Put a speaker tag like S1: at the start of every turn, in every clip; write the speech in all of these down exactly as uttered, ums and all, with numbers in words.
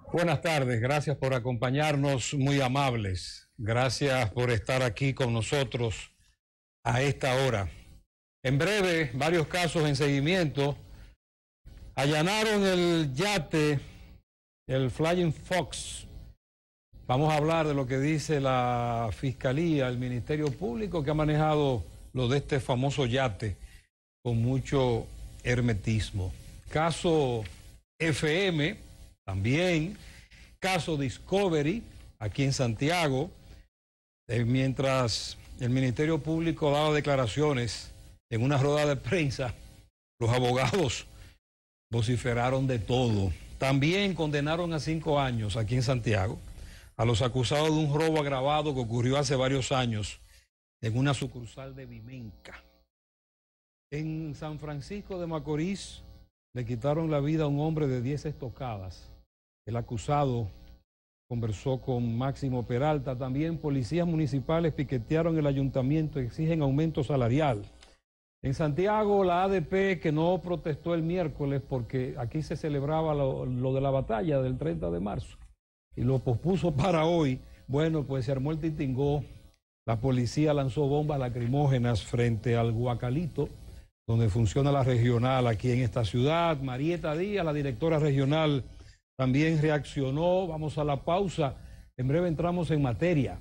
S1: Buenas tardes, gracias por acompañarnos, muy amables. Gracias por estar aquí con nosotros a esta hora. En breve, varios casos en seguimiento. Allanaron el yate, el Flying Fox. Vamos a hablar de lo que dice la Fiscalía, el Ministerio Público, que ha manejado lo de este famoso yate con mucho hermetismo. Caso F M, también. Caso Discovery, aquí en Santiago, eh, mientras el Ministerio Público daba declaraciones en una rueda de prensa, los abogados vociferaron de todo. También condenaron a cinco años aquí en Santiago a los acusados de un robo agravado que ocurrió hace varios años en una sucursal de Vimenca. En San Francisco de Macorís le quitaron la vida a un hombre de diez estocadas. El acusado conversó con Máximo Peralta. También policías municipales piquetearon el ayuntamiento, exigen aumento salarial. En Santiago, la A D P, que no protestó el miércoles porque aquí se celebraba lo, lo de la batalla del treinta de marzo y lo pospuso para hoy. Bueno, pues se armó el titingó. La policía lanzó bombas lacrimógenas frente al Guacalito, donde funciona la regional aquí en esta ciudad. Marieta Díaz, la directora regional, también reaccionó. Vamos a la pausa. En breve entramos en materia.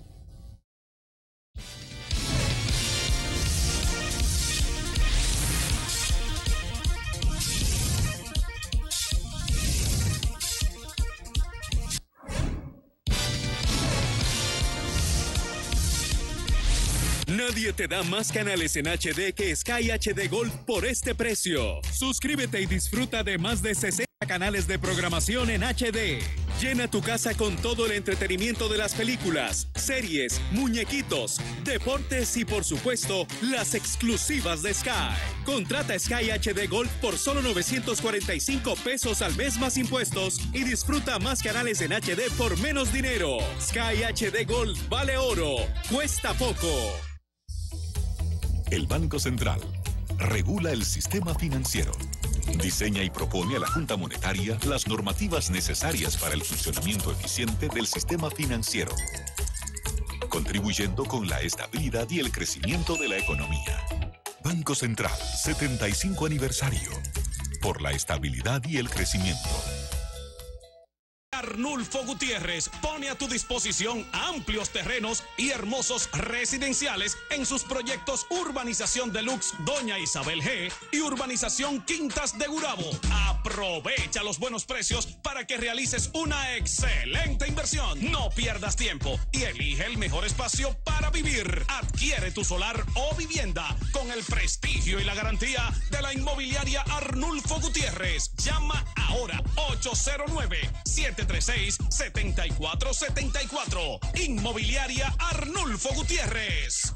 S2: Nadie te da más canales en H D que Sky H D Gold por este precio. Suscríbete y disfruta de más de sesenta canales de programación en H D. Llena tu casa con todo el entretenimiento de las películas, series, muñequitos, deportes y por supuesto, las exclusivas de Sky. Contrata Sky H D Gold por solo novecientos cuarenta y cinco pesos al mes más impuestos y disfruta más canales en H D por menos dinero. Sky H D Gold vale oro, cuesta poco.
S3: El Banco Central regula el sistema financiero. Diseña y propone a la Junta Monetaria las normativas necesarias para el funcionamiento eficiente del sistema financiero, contribuyendo con la estabilidad y el crecimiento de la economía. Banco Central, setenta y cinco aniversario, por la estabilidad y el crecimiento.
S4: Arnulfo Gutiérrez pone a tu disposición amplios terrenos y hermosos residenciales en sus proyectos Urbanización Deluxe Doña Isabel G y Urbanización Quintas de Gurabo. Aprovecha los buenos precios para que realices una excelente inversión. No pierdas tiempo y elige el mejor espacio para vivir. Adquiere tu solar o vivienda con el prestigio y la garantía de la inmobiliaria Arnulfo Gutiérrez. Llama ahora ocho cero nueve, siete tres seis, siete cuatro siete cuatro. Inmobiliaria Arnulfo Gutiérrez.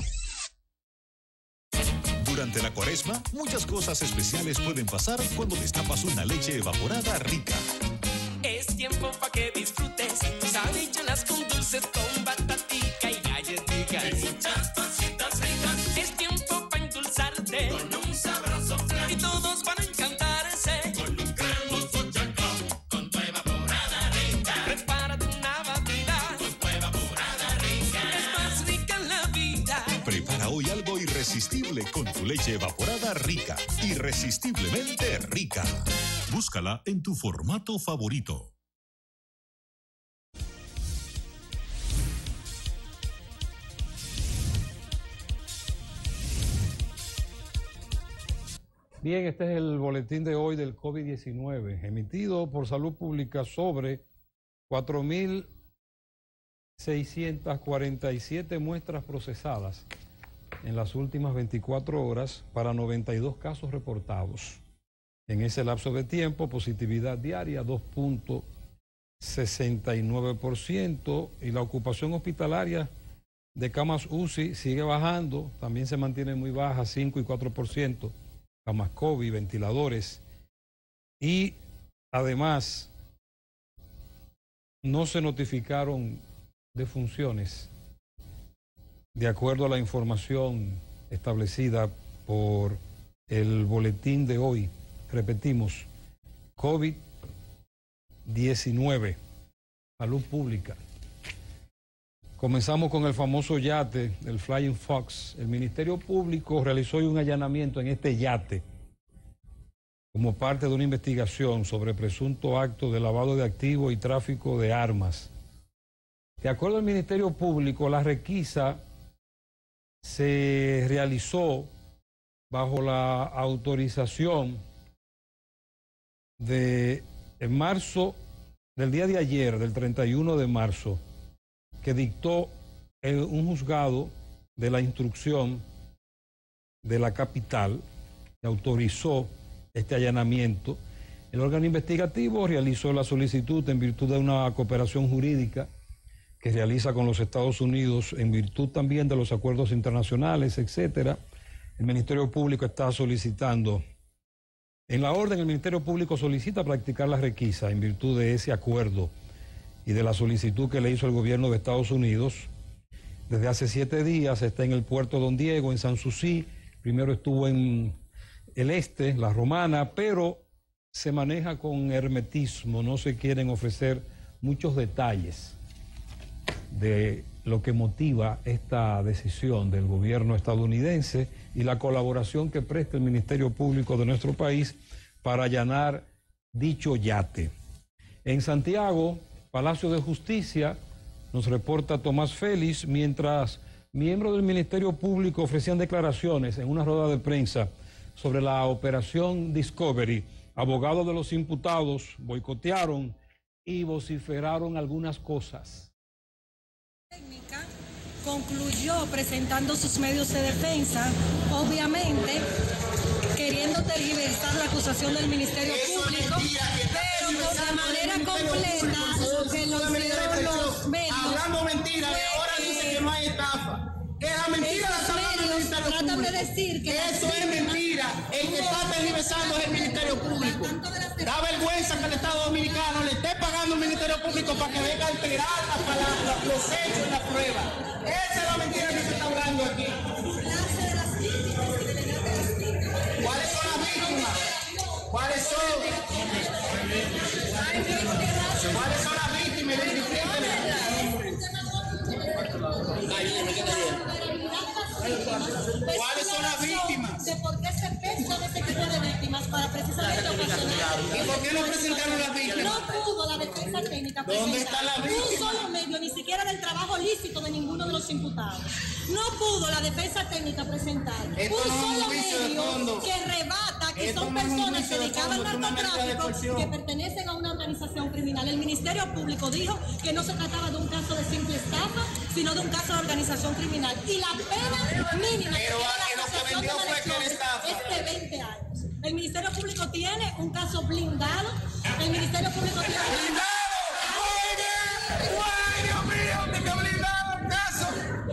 S3: Durante la Cuaresma, muchas cosas especiales pueden pasar cuando destapas una leche evaporada rica.
S5: Es tiempo para que disfrutes sabichuelas con dulces, con batatica y galletitas. Y muchas cositas ricas. Es tiempo para endulzarte con un sabroso flan. Y todos van a encantarse con un cremoso chacón, con tu evaporada rica. Prepárate una batida con tu evaporada rica. Es más rica en la vida.
S3: Prepara hoy algo irresistible con tu leche evaporada rica. Irresistiblemente rica. Búscala en tu formato favorito.
S1: Bien, este es el boletín de hoy del COVID diecinueve, emitido por Salud Pública sobre cuatro mil seiscientas cuarenta y siete muestras procesadas en las últimas veinticuatro horas para noventa y dos casos reportados. En ese lapso de tiempo, positividad diaria dos punto sesenta y nueve por ciento y la ocupación hospitalaria de camas U C I sigue bajando, también se mantiene muy baja, cinco y cuatro por ciento. Camas COVID, ventiladores, y además no se notificaron defunciones de acuerdo a la información establecida por el boletín de hoy. Repetimos, COVID diecinueve. salud pública. Comenzamos con el famoso yate, el Flying Fox. El Ministerio Público realizó hoy un allanamiento en este yate como parte de una investigación sobre presunto acto de lavado de activos y tráfico de armas. De acuerdo al Ministerio Público, la requisa se realizó bajo la autorización de en marzo, del día de ayer, del treinta y uno de marzo, que dictó el, un juzgado de la instrucción de la capital, que autorizó este allanamiento. El órgano investigativo realizó la solicitud en virtud de una cooperación jurídica que realiza con los Estados Unidos, en virtud también de los acuerdos internacionales, etcétera. El Ministerio Público está solicitando, en la orden el Ministerio Público solicita practicar la requisa en virtud de ese acuerdo y de la solicitud que le hizo el gobierno de Estados Unidos. Desde hace siete días está en el puerto Don Diego, en Sanssouci. Primero estuvo en el este, la Romana, pero se maneja con hermetismo, no se quieren ofrecer muchos detalles de lo que motiva esta decisión del gobierno estadounidense y la colaboración que presta el Ministerio Público de nuestro país para allanar dicho yate. En Santiago, Palacio de Justicia, nos reporta Tomás Félix, mientras miembros del Ministerio Público ofrecían declaraciones en una rueda de prensa sobre la operación Discovery. Abogados de los imputados boicotearon y vociferaron algunas cosas.
S6: Técnica concluyó presentando sus medios de defensa, obviamente queriendo tergiversar la acusación del Ministerio Público, pero de manera completa lo que lo hicieron los medios.
S7: Hablando mentiras, y ahora dice que no hay estafa. Que la mentira la está hablando el Ministerio
S6: tratan
S7: Público.
S6: de decir que
S7: eso es mentira. El que está tergiversando es el Ministerio Público. Da vergüenza que el Estado Dominicano le esté pagando al Ministerio Público para que venga a alterar las palabras, los hechos y las pruebas. Esa es la mentira que se está hablando aquí. ¿Cuáles son las víctimas? ¿Cuáles son? ¿Cuáles son las víctimas? ¿Cuáles son las víctimas?
S6: De por qué se pensó de este tipo de víctimas para precisamente ocasionar.
S7: ¿Y por qué no presentaron las víctimas?
S6: No pudo la defensa técnica presentar.
S7: ¿Dónde está la víctima?
S6: Un solo medio, ni siquiera del trabajo lícito de ninguno de los imputados. No pudo la defensa técnica presentar
S7: Esto
S6: un
S7: no es un
S6: solo
S7: juicio de
S6: medio
S7: fondo.
S6: que rebata que
S7: Esto
S6: son
S7: no es un
S6: personas
S7: juicio de
S6: dedicadas
S7: fondo,
S6: al
S7: es una medida de
S6: narcotráfico
S7: coerción.
S6: que pertenecen a una organización criminal. El Ministerio Público dijo que no se trataba de un caso de simple estafa, sino de un caso de organización criminal. Y la pena mínima
S7: Pero
S6: que
S7: a que lo que vendió fue que era estafa.
S6: es de veinte años. El Ministerio Público tiene un caso blindado. El Ministerio Público tiene un
S7: ¡Blindado! ¡Oye! ¡Ay, Dios mío! ¡Te quedó blindado el caso!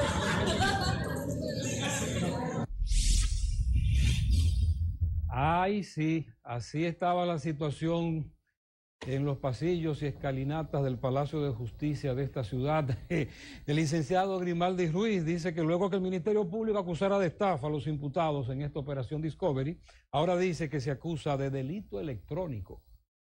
S1: Ay, sí, así estaba la situación en los pasillos y escalinatas del Palacio de Justicia de esta ciudad. El licenciado Grimaldi Ruiz dice que luego que el Ministerio Público acusara de estafa a los imputados en esta operación Discovery, ahora dice que se acusa de delito electrónico.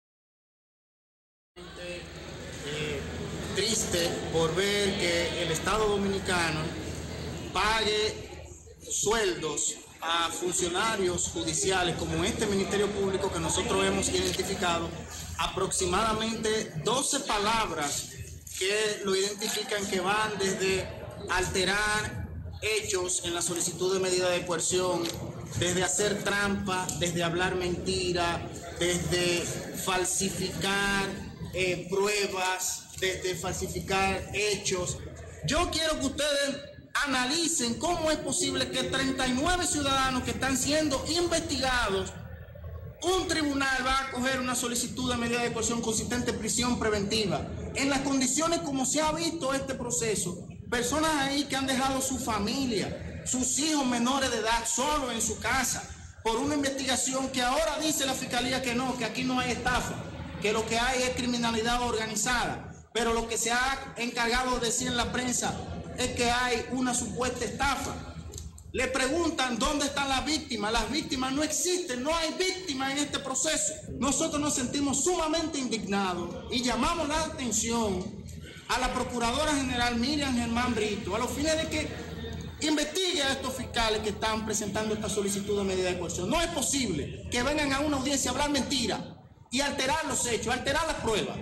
S7: Eh, triste por ver que el Estado Dominicano pague sueldos a funcionarios judiciales como este Ministerio Público que nosotros hemos identificado aproximadamente doce palabras que lo identifican, que van desde alterar hechos en la solicitud de medida de coerción, desde hacer trampa, desde hablar mentira, desde falsificar eh, pruebas, desde falsificar hechos. Yo quiero que ustedes analicen cómo es posible que treinta y nueve ciudadanos que están siendo investigados, un tribunal va a coger una solicitud de medida de coerción consistente en prisión preventiva. En las condiciones como se ha visto este proceso, personas ahí que han dejado su familia, sus hijos menores de edad solos en su casa, por una investigación que ahora dice la Fiscalía que no, que aquí no hay estafa, que lo que hay es criminalidad organizada. Pero lo que se ha encargado de decir en la prensa es que hay una supuesta estafa. Le preguntan dónde están las víctimas. Las víctimas no existen, no hay víctimas en este proceso. Nosotros nos sentimos sumamente indignados y llamamos la atención a la Procuradora General Miriam Germán Brito, a los fines de que investigue a estos fiscales que están presentando esta solicitud de medida de coerción. No es posible que vengan a una audiencia a hablar mentira y alterar los hechos, alterar las pruebas.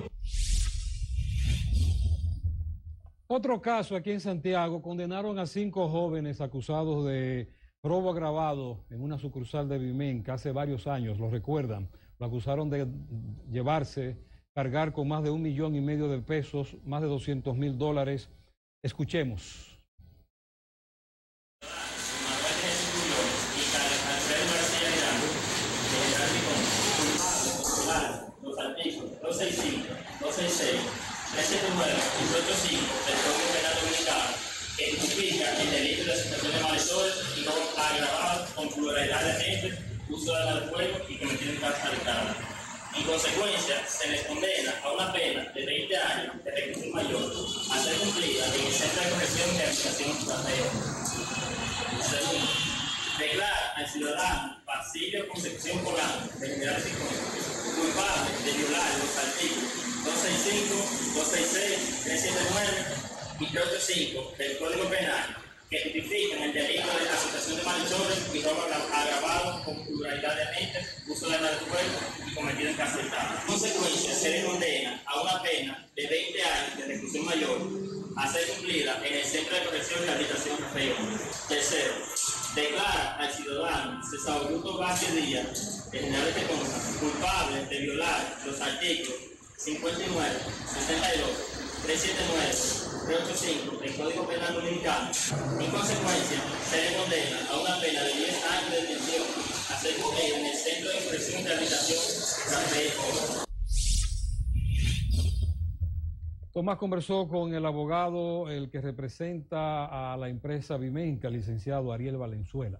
S1: Otro caso aquí en Santiago, condenaron a cinco jóvenes acusados de robo agravado en una sucursal de Vimenca hace varios años, lo recuerdan. Lo acusaron de llevarse, cargar con más de un millón y medio de pesos, más de doscientos mil dólares. Escuchemos.
S8: dos sesenta y cinco, dos sesenta y seis, trescientos setenta y nueve y ciento ochenta y cinco del Código Penal Dominicano, que tipifica el delito de asociación de malhechores y no agravado con pluralidad de agentes, uso de arma de fuego y cometido en causa habitada. En consecuencia, se les condena a una pena de veinte años de reclusión mayor a ser cumplida en el Centro de Corrección de Aplicación Extranjera. Segundo, declara al ciudadano Basilio Concepción Polanco, de General Ciconte, culpable de violar los artículos doscientos sesenta y cinco, doscientos sesenta y seis, trescientos setenta y nueve y trescientos ochenta y cinco del Código Penal, que tipifican el delito de asociación de malhechores y robo agravado con pluralidad de agentes, uso de arma de fuego y cometido en caso de Estado. En consecuencia, se le condena a una pena de veinte años de reclusión mayor a ser cumplida en el Centro de Corrección y Rehabilitación Rafael. Tercero, declara al ciudadano César Augusto Vázquez Díaz, de General de Conza, culpable de violar los artículos cincuenta y nueve, sesenta y dos, trescientos setenta y nueve, trescientos ochenta y cinco del Código Penal Dominicano. En consecuencia, se le condena a una pena de diez años de detención a ser cumplida en el Centro de Corrección y Rehabilitación Rafael.
S1: Tomás conversó con el abogado, el que representa a la empresa Vimenca, licenciado Ariel Valenzuela.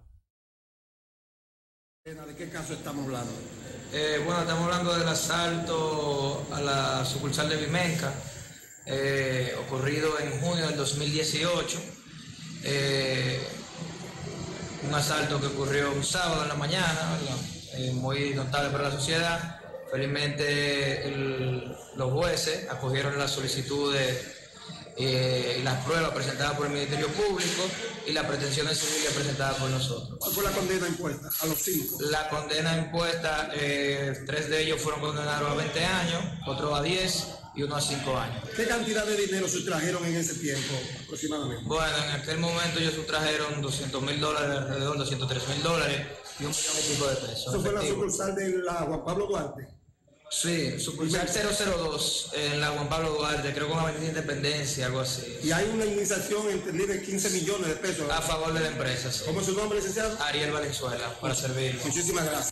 S9: ¿De qué caso estamos hablando?
S10: Eh, bueno, estamos hablando del asalto a la sucursal de Vimenca, eh, ocurrido en junio del dos mil dieciocho. Eh, un asalto que ocurrió un sábado en la mañana, eh, muy notable para la sociedad. Felizmente el, los jueces acogieron las solicitudes eh, y las pruebas presentadas por el Ministerio Público y las pretensiones civiles presentadas por nosotros.
S9: ¿Cuál fue la condena impuesta a los cinco?
S10: La condena impuesta, eh, tres de ellos fueron condenados a veinte años, otros a diez y uno a cinco años.
S9: ¿Qué cantidad de dinero sustrajeron en ese tiempo aproximadamente?
S10: Bueno, en aquel momento ellos sustrajeron doscientos mil dólares, alrededor de doscientos tres mil dólares y un millón y pico de pesos.
S9: ¿Eso fue en la sucursal de la Juan Pablo Duarte?
S10: Sí, sucursal cero cero dos en la Juan Pablo Duarte, creo que con Avenida Independencia, algo así.
S9: Y hay una indemnización entendida de quince millones de pesos.
S10: A favor de la empresa, sí.
S9: ¿Cómo es su nombre, licenciado?
S10: Ariel Valenzuela, para servir.
S9: Muchísimas gracias.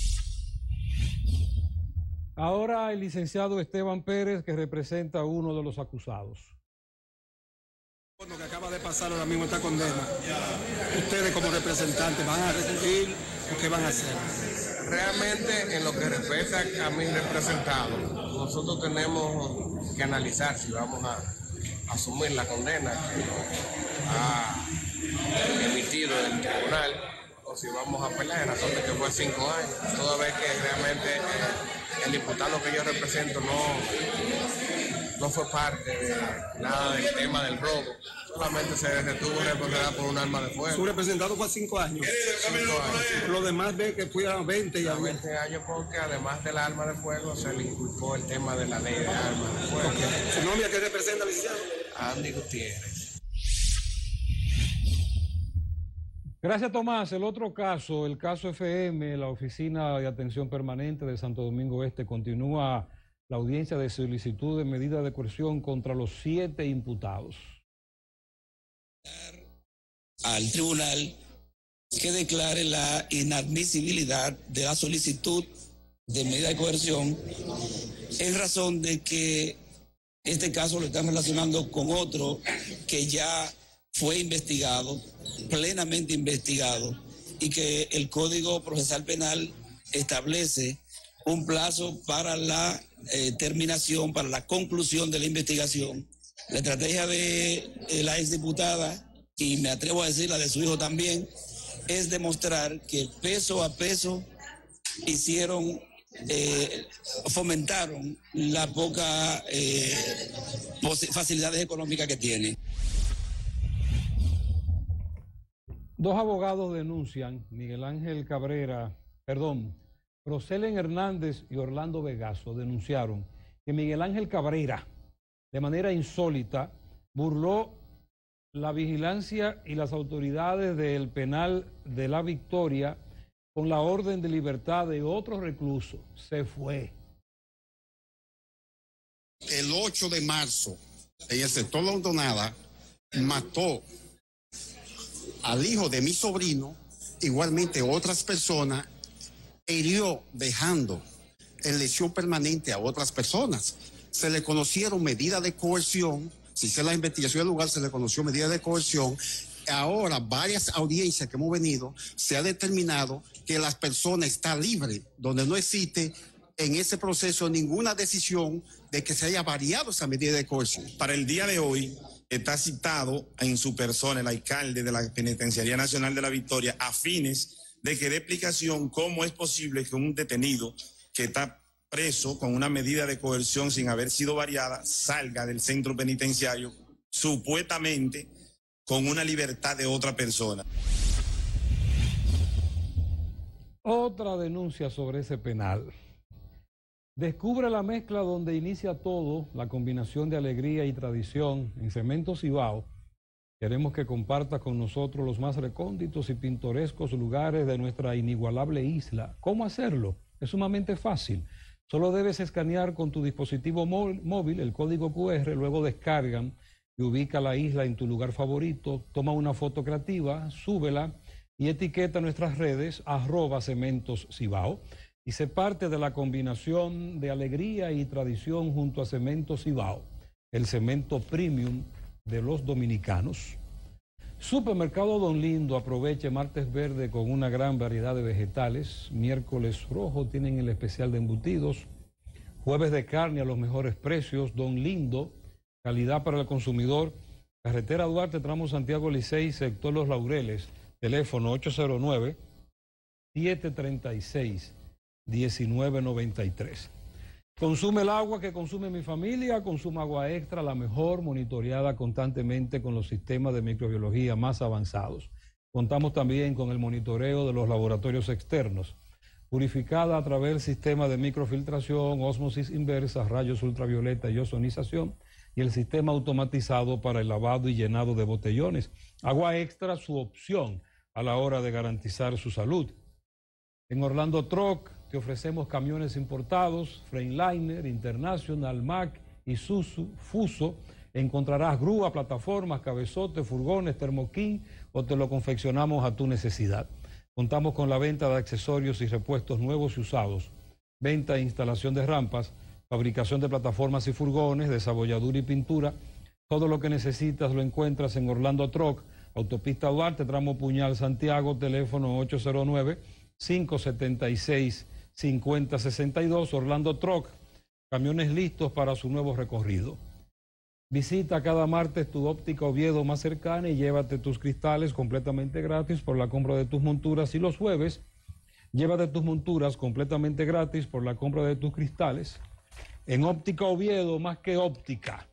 S1: Ahora el licenciado Esteban Pérez, que representa a uno de los acusados.
S9: Bueno, que acaba de pasar ahora mismo esta condena. Ustedes como representantes van a recibir o qué van a hacer.
S11: Realmente en lo que respecta a mis representados, nosotros tenemos que analizar si vamos a asumir la condena que ha emitido el tribunal o si vamos a apelar en razón de que fue cinco años, toda vez que realmente eh, el diputado que yo represento no, no fue parte de nada del tema del robo. Solamente se detuvo responsabilidad por un arma de fuego.
S9: Su representado fue a cinco años.
S11: Cinco años.
S9: Los demás ven que fue a veinte y a
S11: veinte años porque además del arma de fuego se le inculpó el tema de la ley de armas de fuego.
S9: Okay. ¿Su nombre a qué representa, licenciado?
S11: Andy Gutiérrez.
S1: Gracias, Tomás. El otro caso, el caso F M, la Oficina de Atención Permanente de Santo Domingo Este, continúa la audiencia de solicitud de medida de coerción contra los siete imputados.
S12: Al tribunal que declare la inadmisibilidad de la solicitud de medida de coerción en razón de que este caso lo están relacionando con otro que ya fue investigado, plenamente investigado, y que el Código Procesal Penal establece un plazo para la eh, terminación, para la conclusión de la investigación. La estrategia de eh, la exdiputada, y me atrevo a decir la de su hijo también, es demostrar que peso a peso hicieron eh, fomentaron la poca eh, facilidades económicas que tiene.
S1: Dos abogados denuncian, Miguel Ángel Cabrera, perdón, Roselen Hernández y Orlando Vegaso denunciaron que Miguel Ángel Cabrera, de manera insólita, burló la vigilancia y las autoridades del penal de La Victoria con la orden de libertad de otro recluso. Se fue.
S13: El ocho de marzo, en el sector La Hondonada, mató al hijo de mi sobrino, igualmente otras personas, hirió dejando en lesión permanente a otras personas. Se le conocieron medidas de coerción, si se la investigación del lugar se le conoció medidas de coerción. Ahora, varias audiencias que hemos venido, se ha determinado que la persona está libre, donde no existe en ese proceso ninguna decisión de que se haya variado esa medida de coerción.
S14: Para el día de hoy está citado en su persona el alcalde de la Penitenciaría Nacional de La Victoria a fines de que dé explicación cómo es posible que un detenido que está preso con una medida de coerción sin haber sido variada salga del centro penitenciario supuestamente con una libertad de otra persona.
S1: Otra denuncia sobre ese penal. Descubre la mezcla donde inicia todo, la combinación de alegría y tradición en Cementos Cibao. Queremos que compartas con nosotros los más recónditos y pintorescos lugares de nuestra inigualable isla. ¿Cómo hacerlo? Es sumamente fácil. Solo debes escanear con tu dispositivo móvil el código cu erre, luego descargan y ubica la isla en tu lugar favorito, toma una foto creativa, súbela y etiqueta nuestras redes arroba Cementos Cibao y sé parte de la combinación de alegría y tradición junto a Cementos Cibao, el cemento premium de los dominicanos. Supermercado Don Lindo, aproveche martes verde con una gran variedad de vegetales. Miércoles rojo tienen el especial de embutidos. Jueves de carne a los mejores precios. Don Lindo, calidad para el consumidor. Carretera Duarte, tramo Santiago Licey, sector Los Laureles. Teléfono ocho cero nueve, siete tres seis, uno nueve nueve tres. Consume el agua que consume mi familia, consume agua extra, la mejor, monitoreada constantemente con los sistemas de microbiología más avanzados. Contamos también con el monitoreo de los laboratorios externos, purificada a través del sistema de microfiltración, ósmosis inversa, rayos ultravioleta y ozonización, y el sistema automatizado para el lavado y llenado de botellones. Agua extra, su opción a la hora de garantizar su salud. En Orlando Truck te ofrecemos camiones importados, Freightliner, International, Mack, Isuzu, Fuso. Encontrarás grúa, plataformas, cabezotes, furgones, termoquín o te lo confeccionamos a tu necesidad. Contamos con la venta de accesorios y repuestos nuevos y usados, venta e instalación de rampas, fabricación de plataformas y furgones, desabolladura y pintura. Todo lo que necesitas lo encuentras en Orlando Truck, Autopista Duarte, tramo Puñal, Santiago, teléfono ocho cero nueve, cinco siete seis, cinco cero seis dos. Orlando Truck, camiones listos para su nuevo recorrido. Visita cada martes tu óptica Oviedo más cercana y llévate tus cristales completamente gratis por la compra de tus monturas. Y los jueves, llévate tus monturas completamente gratis por la compra de tus cristales. En óptica Oviedo, más que óptica.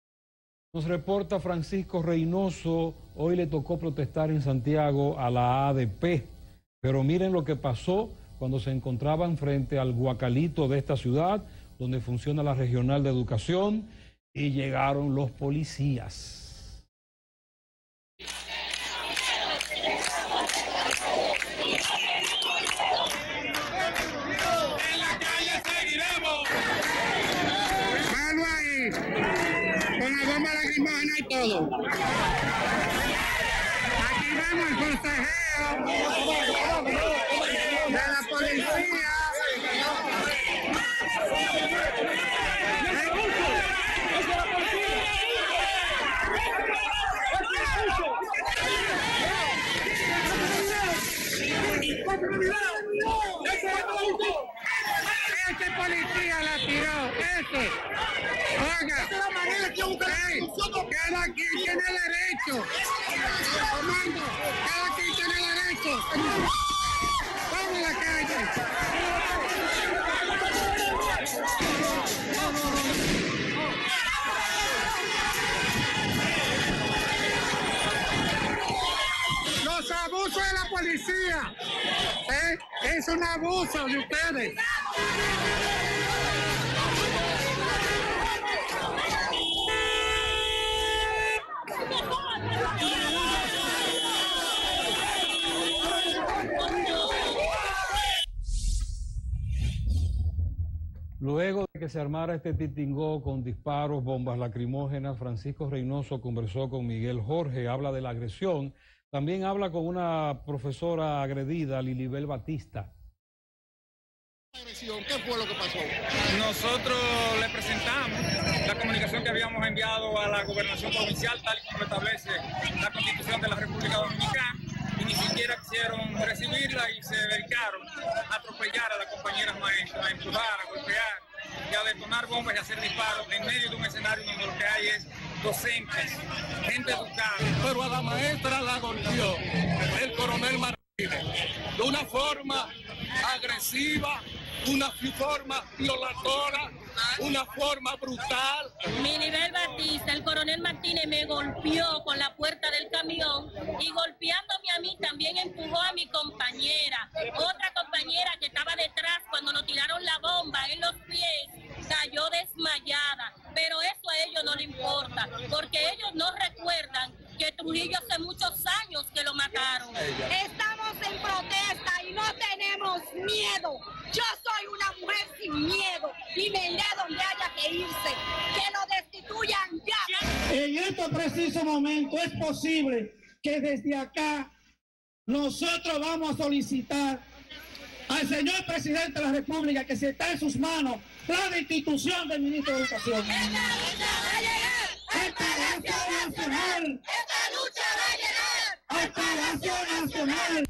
S1: Nos reporta Francisco Reynoso, hoy le tocó protestar en Santiago a la A D P, pero miren lo que pasó cuando se encontraban frente al Guacalito de esta ciudad, donde funciona la Regional de Educación, y llegaron los policías.
S15: En la calle seguiremos. Mano ahí, con la bomba lacrimógena y todo. Aquí vemos el consejero de la policía. Ese policía la tiró, ese. Oiga, hey, cada quien tiene derecho. Comando, cada quien tiene derecho. Vamos a la calle. abuso de la policía. ¿Eh? Es un abuso de ustedes.
S1: Luego de que se armara este titingó con disparos, bombas lacrimógenas, Francisco Reynoso conversó con Miguel Jorge, habla de la agresión, también habla con una profesora agredida, Lilibel Batista.
S16: ¿Qué fue lo que pasó?
S17: Nosotros le presentamos la comunicación que habíamos enviado a la gobernación provincial, tal y como lo establece la Constitución de la República Dominicana, y ni siquiera quisieron recibirla y se dedicaron a atropellar a las compañeras maestras, a empujar, a golpear y a detonar bombas y a hacer disparos en medio de un escenario donde lo que hay es docentes, gente educada.
S9: Pero a la maestra la golpeó el coronel Martínez de una forma agresiva, una forma violadora, una forma brutal.
S18: Lilibel Batista, el coronel Martínez me golpeó con la puerta del camión y golpeándome a mí también empujó a mi compañera. Otra compañera que estaba detrás cuando nos tiraron la bomba en los pies cayó desmayada. Pero eso a ellos no les importa, porque ellos no recuerdan que Trujillo hace muchos años que lo mataron.
S19: Estamos en protesta y no tenemos miedo. Yo soy una mujer sin miedo y me iré donde haya que irse. Que lo destituyan ya.
S15: En este preciso momento es posible que desde acá nosotros vamos a solicitar al señor presidente de la República que si está en sus manos la destitución del ministro de Educación.
S19: ¡Esta lucha va a llegar!
S15: ¡El Palacio Nacional!
S19: ¡Esta lucha va a llegar!
S15: ¡El Palacio Nacional!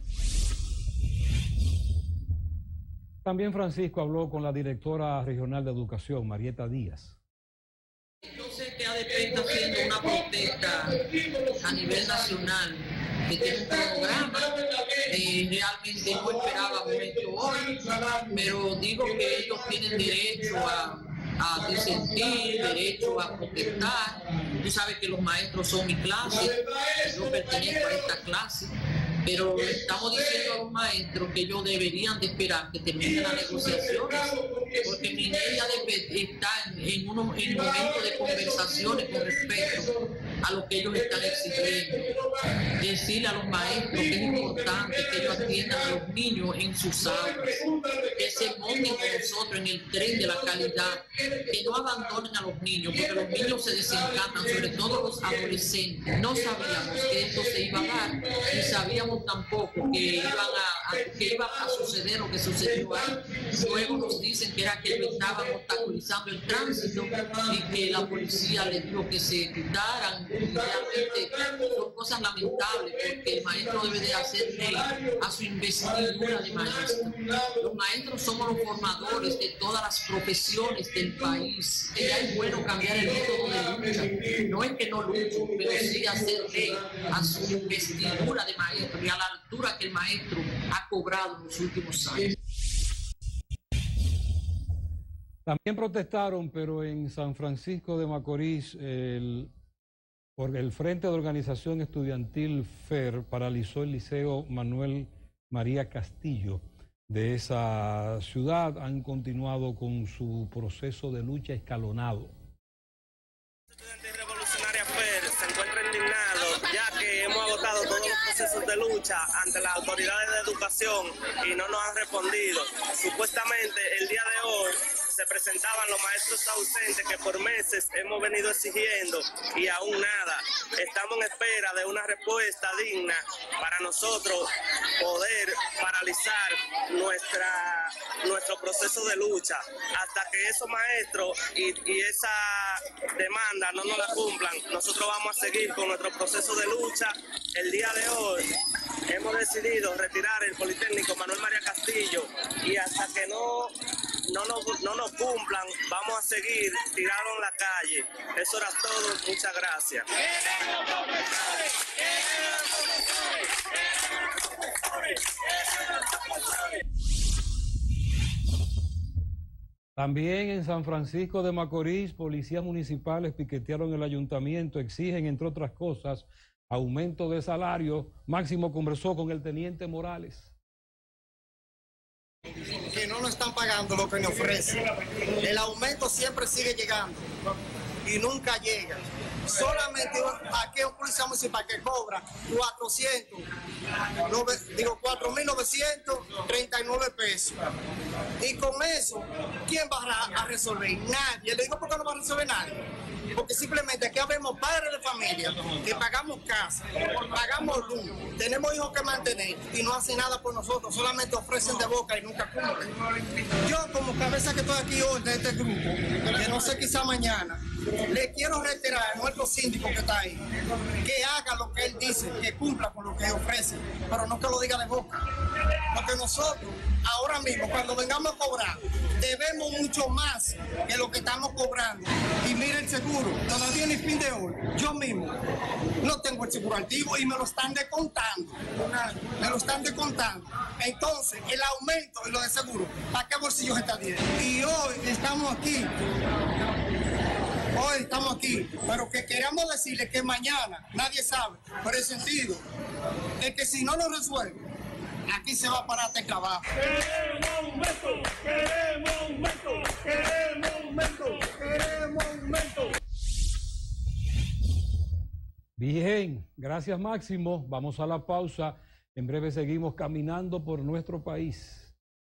S1: También Francisco habló con la directora regional de educación, Marieta Díaz.
S10: Yo sé que A D P está haciendo una protesta a nivel nacional, que tiene un programa, eh, realmente no esperábamos esto hoy, pero digo que ellos tienen derecho a, a disentir, derecho a protestar. Tú sabes que los maestros son mi clase, yo pertenezco a esta clase, pero le estamos diciendo a los maestros que ellos deberían de esperar que terminen las negociaciones, porque mi ley está en, en, uno, en momentos de conversaciones con respecto a lo que ellos están exigiendo. Decirle a los maestros que es importante que ellos atiendan a los niños en sus aulas, que se monten con nosotros en el tren de la calidad, que no abandonen a los niños, porque los niños se desencantan, sobre todo los adolescentes. No sabíamos que esto se iba a dar, ni sabíamos tampoco que, iban a, a, que iba a suceder lo que sucedió ahí. Luego nos dicen que era que ellos estaban obstaculizando el tránsito y que la policía les dijo que se quitaran. Realmente son cosas lamentables, porque el maestro debe de hacer ley a su investidura de maestro. Los maestros somos los formadores de todas las profesiones del país. Y ya es bueno cambiar el método de lucha. No es que no luchen, pero sí hacer ley a su investidura de maestro y a la altura que el maestro ha cobrado en los últimos años.
S1: También protestaron, pero en San Francisco de Macorís, el, por el Frente de Organización Estudiantil F E R paralizó el Liceo Manuel María Castillo de esa ciudad. Han continuado con su proceso de lucha escalonado.
S20: Estudiantil Revolucionaria F E R se encuentra indignado, ya que hemos agotado todos los procesos de lucha ante las autoridades de educación y no nos han respondido. Supuestamente el día de hoy se presentaban los maestros ausentes que por meses hemos venido exigiendo y aún nada. Estamos en espera de una respuesta digna para nosotros poder paralizar nuestra, nuestro proceso de lucha. Hasta que esos maestros y, y esa demanda no nos la cumplan, nosotros vamos a seguir con nuestro proceso de lucha. El día de hoy hemos decidido retirar el Politécnico Manuel María Castillo y hasta que no, no, nos, no nos cumplan, vamos a seguir tirados en la calle. Eso era todo, muchas gracias.
S1: También en San Francisco de Macorís, policías municipales piquetearon el ayuntamiento, exigen, entre otras cosas, aumento de salario. Máximo conversó con el teniente Morales.
S7: Que no nos están pagando lo que nos ofrecen. El aumento siempre sigue llegando y nunca llega. Solamente aquí un policía municipal que cobra cuatrocientos, digo cuatro mil novecientos treinta y nueve pesos. Y con eso, ¿quién va a resolver? Nadie. Le digo, ¿por qué no va a resolver nadie? Porque simplemente aquí habemos padres de familia que pagamos casa, pagamos luz, tenemos hijos que mantener y no hacen nada por nosotros, solamente ofrecen de boca y nunca cumplen. Yo, como cabeza que estoy aquí hoy de este grupo, que no sé quizá mañana, le quiero reiterar a nuestro síndico que está ahí, que haga lo que él dice, que cumpla con lo que ofrece, pero no que lo diga de boca. Porque nosotros, ahora mismo, cuando vengamos a cobrar, debemos mucho más que lo que estamos cobrando. Y mire el seguro, todavía ni fin de hoy, yo mismo no tengo el seguro activo y me lo están descontando. Me lo están descontando. Entonces, el aumento y lo de seguro, ¿para qué bolsillos está bien? Y hoy estamos aquí. Hoy estamos aquí, pero que queremos decirle que mañana, nadie sabe, pero el sentido es que si no lo resuelve, aquí se va a parar este trabajo.
S9: Queremos aumento, queremos aumento, queremos aumento, queremos aumento.
S1: Bien, gracias Máximo. Vamos a la pausa. En breve seguimos caminando por nuestro país.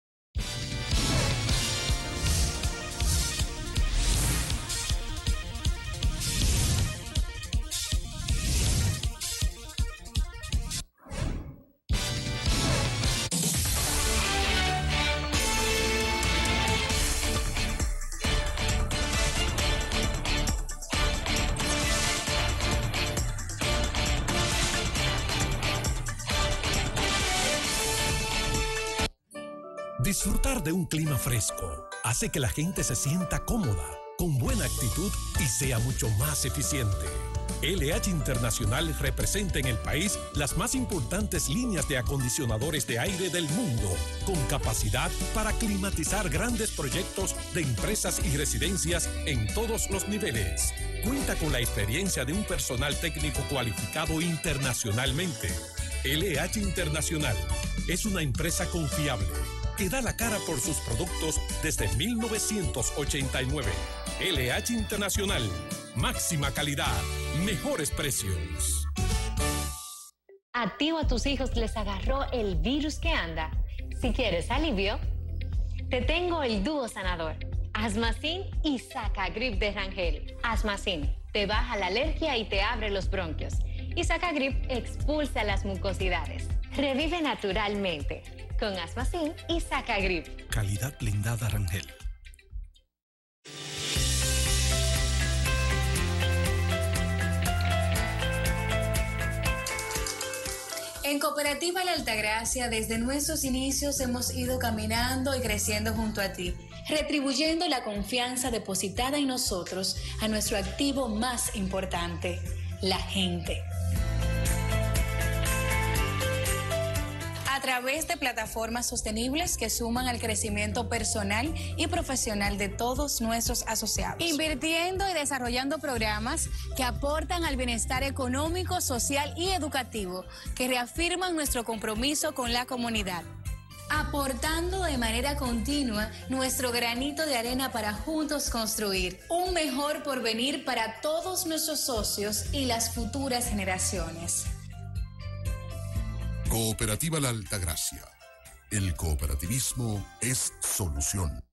S16: Disfrutar de un clima fresco hace que la gente se sienta cómoda, con buena actitud y sea mucho más eficiente. L H Internacional representa en el país las más importantes líneas de acondicionadores de aire del mundo, con capacidad para climatizar grandes proyectos de empresas y residencias en todos los niveles. Cuenta con la experiencia de un personal técnico cualificado internacionalmente. L H Internacional es una empresa confiable que da la cara por sus productos desde mil novecientos ochenta y nueve. L H Internacional, máxima calidad, mejores precios.
S21: ¿A ti o a tus hijos les agarró el virus que anda? Si quieres alivio, te tengo el dúo sanador, Asmacin y Sacagrip de Rangel. Asmacin te baja la alergia y te abre los bronquios. Y Sacagrip expulsa las mucosidades. Revive naturalmente con Asmacin y Sacagrip.
S16: Calidad blindada Rangel.
S22: En Cooperativa La Altagracia, desde nuestros inicios hemos ido caminando y creciendo junto a ti, retribuyendo la confianza depositada en nosotros a nuestro activo más importante, la gente. A través de plataformas sostenibles que suman al crecimiento personal y profesional de todos nuestros asociados. Invirtiendo y desarrollando programas que aportan al bienestar económico, social y educativo, que reafirman nuestro compromiso con la comunidad. Aportando de manera continua nuestro granito de arena para juntos construir un mejor porvenir para todos nuestros socios y las futuras generaciones.
S23: Cooperativa La Altagracia. El cooperativismo es solución.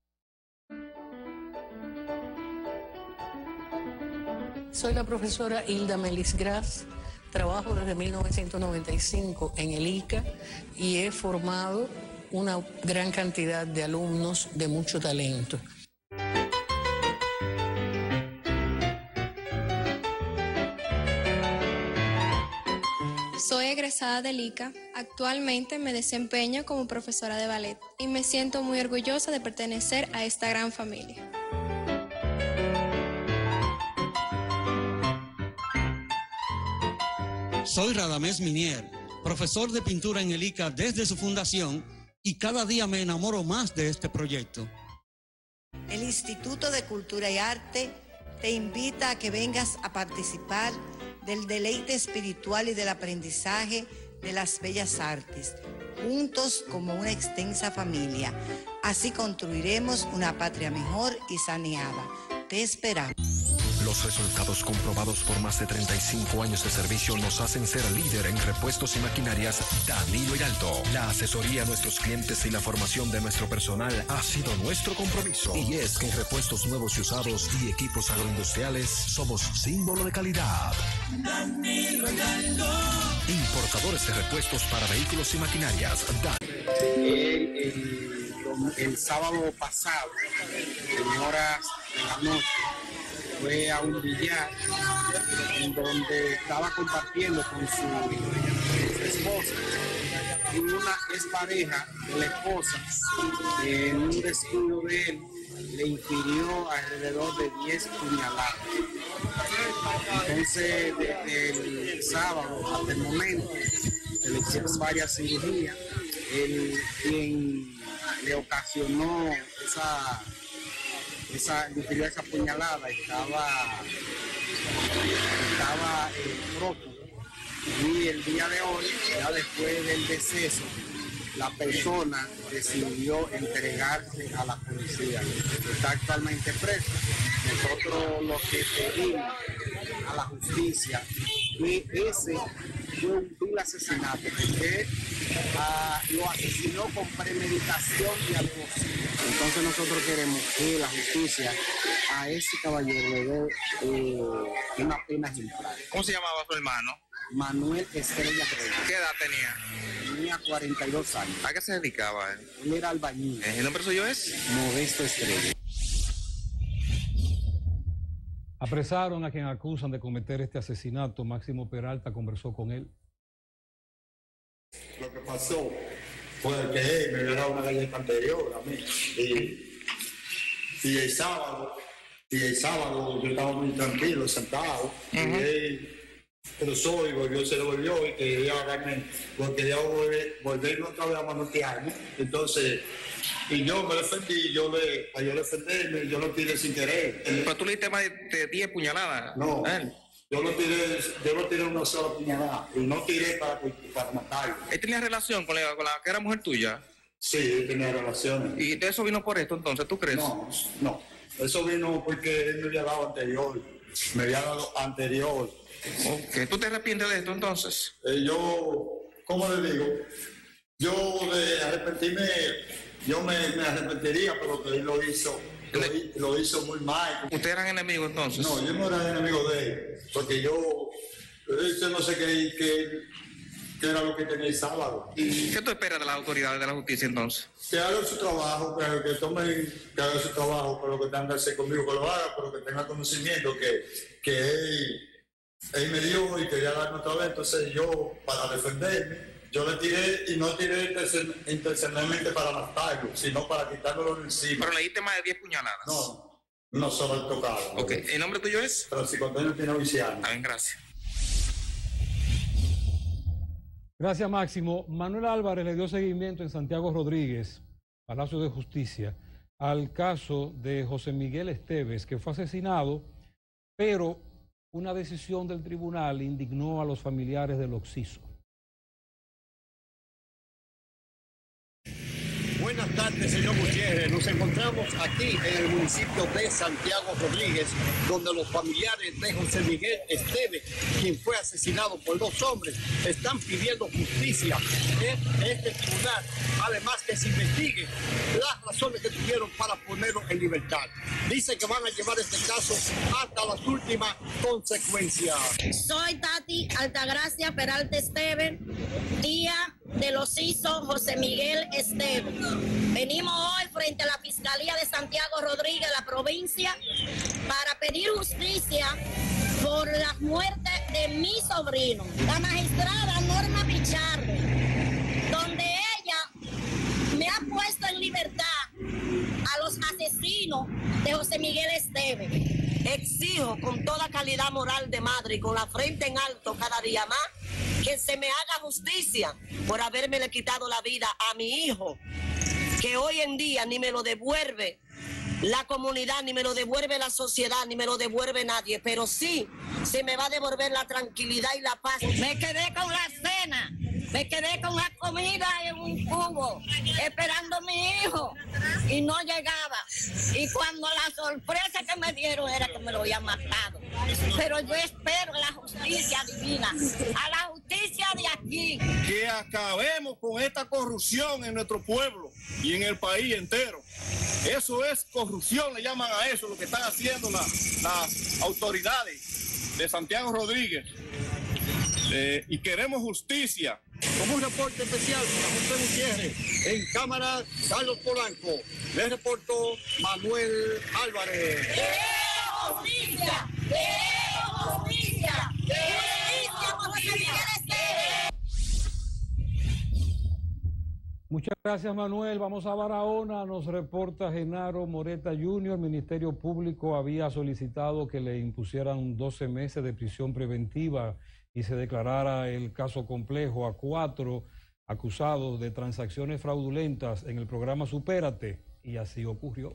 S24: Soy la profesora Hilda Melis Gras. Trabajo desde mil novecientos noventa y cinco en el I C A y he formado una gran cantidad de alumnos de mucho talento.
S25: Soy egresada del I C A. Actualmente me desempeño como profesora de ballet y me siento muy orgullosa de pertenecer a esta gran familia.
S26: Soy Radamés Minier, profesor de pintura en el I C A desde su fundación y cada día me enamoro más de este proyecto.
S27: El Instituto de Cultura y Arte te invita a que vengas a participar
S2: del deleite espiritual y del aprendizaje de las bellas artes, juntos como una extensa familia. Así construiremos una patria mejor y saneada. Te esperamos.
S3: Los resultados comprobados por más de treinta y cinco años de servicio nos hacen ser líder en repuestos y maquinarias Danilo y Alto. La asesoría a nuestros clientes y la formación de nuestro personal ha sido nuestro compromiso. Y es que en repuestos nuevos y usados y equipos agroindustriales somos símbolo de calidad. Danilo y Alto. Importadores de repuestos para vehículos y maquinarias.
S13: El, el, el sábado pasado, en horas de la noche, fue a un billar en donde estaba compartiendo con su, su esposa, y una expareja de la esposa, en un descuido de él, le infirió alrededor de diez puñaladas. Entonces, desde el sábado hasta el momento, se le hicieron varias cirugías. El quien le ocasionó esa esa, esa puñalada estaba, estaba eh, prófugo, y el día de hoy, ya después del deceso, la persona decidió entregarse a la policía. Está actualmente preso. Nosotros lo que pedimos a la justicia que ese fue un vil asesinato, porque uh, lo asesinó con premeditación y alevosía. Entonces nosotros queremos que la justicia a ese caballero le dé eh, una pena ejemplar.
S4: ¿Cómo se llamaba su hermano?
S13: Manuel Estrella Reyes.
S4: ¿Qué edad tenía?
S13: Tenía cuarenta y dos años.
S4: ¿A qué se dedicaba él?
S13: Él era albañil.
S4: ¿El nombre suyo es?
S13: Modesto Estrella.
S1: Apresaron a quien acusan de cometer este asesinato. Máximo Peralta conversó con él.
S5: Lo que pasó fue que él me había dado una galleta anterior a mí. Y, y el sábado, y el sábado yo estaba muy tranquilo, sentado. Uh-huh. Y él cruzó y volvió, se devolvió y quería agarrarme, porque quería volver, volverme otra vez a manotearme. Entonces, y yo me defendí, yo le, para yo defenderme, yo lo tiré sin querer.
S4: ¿Pero tú le diste más de diez puñaladas?
S5: No, ¿eh? yo lo tiré, yo lo tiré una sola puñalada, y no tiré para, para matarlo.
S4: ¿Él tenía relación con la, con la que era mujer tuya?
S5: Sí, él tenía relaciones.
S4: ¿Y eso vino por esto entonces, tú crees?
S5: No, no, eso vino porque él me había dado anterior, me había dado anterior.
S4: Okay. ¿Tú te arrepientes de esto entonces?
S5: Eh, yo, ¿cómo le digo? Yo de arrepentirme, yo me, me arrepentiría, pero que él lo hizo, lo, lo hizo muy mal.
S4: ¿Ustedes eran enemigos entonces?
S5: No, yo no era enemigo de él, porque yo, yo no sé qué, qué, qué era lo que tenía el sábado.
S4: ¿Qué tú esperas de las autoridades de la justicia entonces?
S5: Que haga su trabajo, que, que tomen, que haga su trabajo, pero que tenga que hacer conmigo, que lo haga, pero que tenga conocimiento, que, que él... Él me dio y quería darme otra vez, entonces yo, para defenderme, yo le tiré, y no tiré intencionalmente para matarlo, sino para quitármelo de encima.
S4: ¿Pero le diste más de diez puñaladas?
S5: No, no solo el tocado.
S4: Ok, ¿el nombre tuyo es?
S5: Francisco Antonio Pino Viciano.
S4: Está bien, gracias.
S1: Gracias, Máximo. Manuel Álvarez le dio seguimiento en Santiago Rodríguez, Palacio de Justicia, al caso de José Miguel Esteves, que fue asesinado, pero una decisión del tribunal indignó a los familiares del occiso.
S6: Buenas tardes, señor Gutiérrez. Nos encontramos aquí en el municipio de Santiago Rodríguez, donde los familiares de José Miguel Esteves, quien fue asesinado por dos hombres, están pidiendo justicia en este tribunal. Además, que se investigue las razones que tuvieron para ponerlo en libertad. Dice que van a llevar este caso hasta las últimas consecuencias.
S18: Soy Tati Altagracia Peralta Esteves, tía del occiso José Miguel Esteves. Venimos hoy frente a la Fiscalía de Santiago Rodríguez, la provincia, para pedir justicia por la muerte de mi sobrino, la magistrada Norma Pichardo, donde ella me ha puesto en libertad a los asesinos de José Miguel Esteves. Exijo con toda calidad moral de madre y con la frente en alto cada día más que se me haga justicia por haberme quitado la vida a mi hijo, que hoy en día ni me lo devuelve
S8: la comunidad, ni me lo devuelve la sociedad, ni me lo devuelve nadie, pero sí se me va a devolver la tranquilidad y la paz.
S11: Me quedé con la cena, me quedé con la comida en un cubo, esperando a mi hijo, y no llegaba. Y cuando la sorpresa que me dieron era que me lo habían matado. Pero yo espero a la justicia divina, a la justicia de aquí.
S9: Que acabemos con esta corrupción en nuestro pueblo y en el país entero. Eso es corrupción, le llaman a eso, lo que están haciendo la, las autoridades de Santiago Rodríguez. Eh, y queremos justicia.
S6: Como un reporte especial para José Gutiérrez, en cámara Carlos Polanco, le reportó Manuel Álvarez.
S11: ¡Queremos justicia! ¡Queremos justicia! ¡Justicia por José Miguel Esteves!
S1: Muchas gracias, Manuel. Vamos a Barahona. Nos reporta Genaro Moreta junior El Ministerio Público había solicitado que le impusieran doce meses de prisión preventiva y se declarara el caso complejo a cuatro acusados de transacciones fraudulentas en el programa Supérate, y así ocurrió.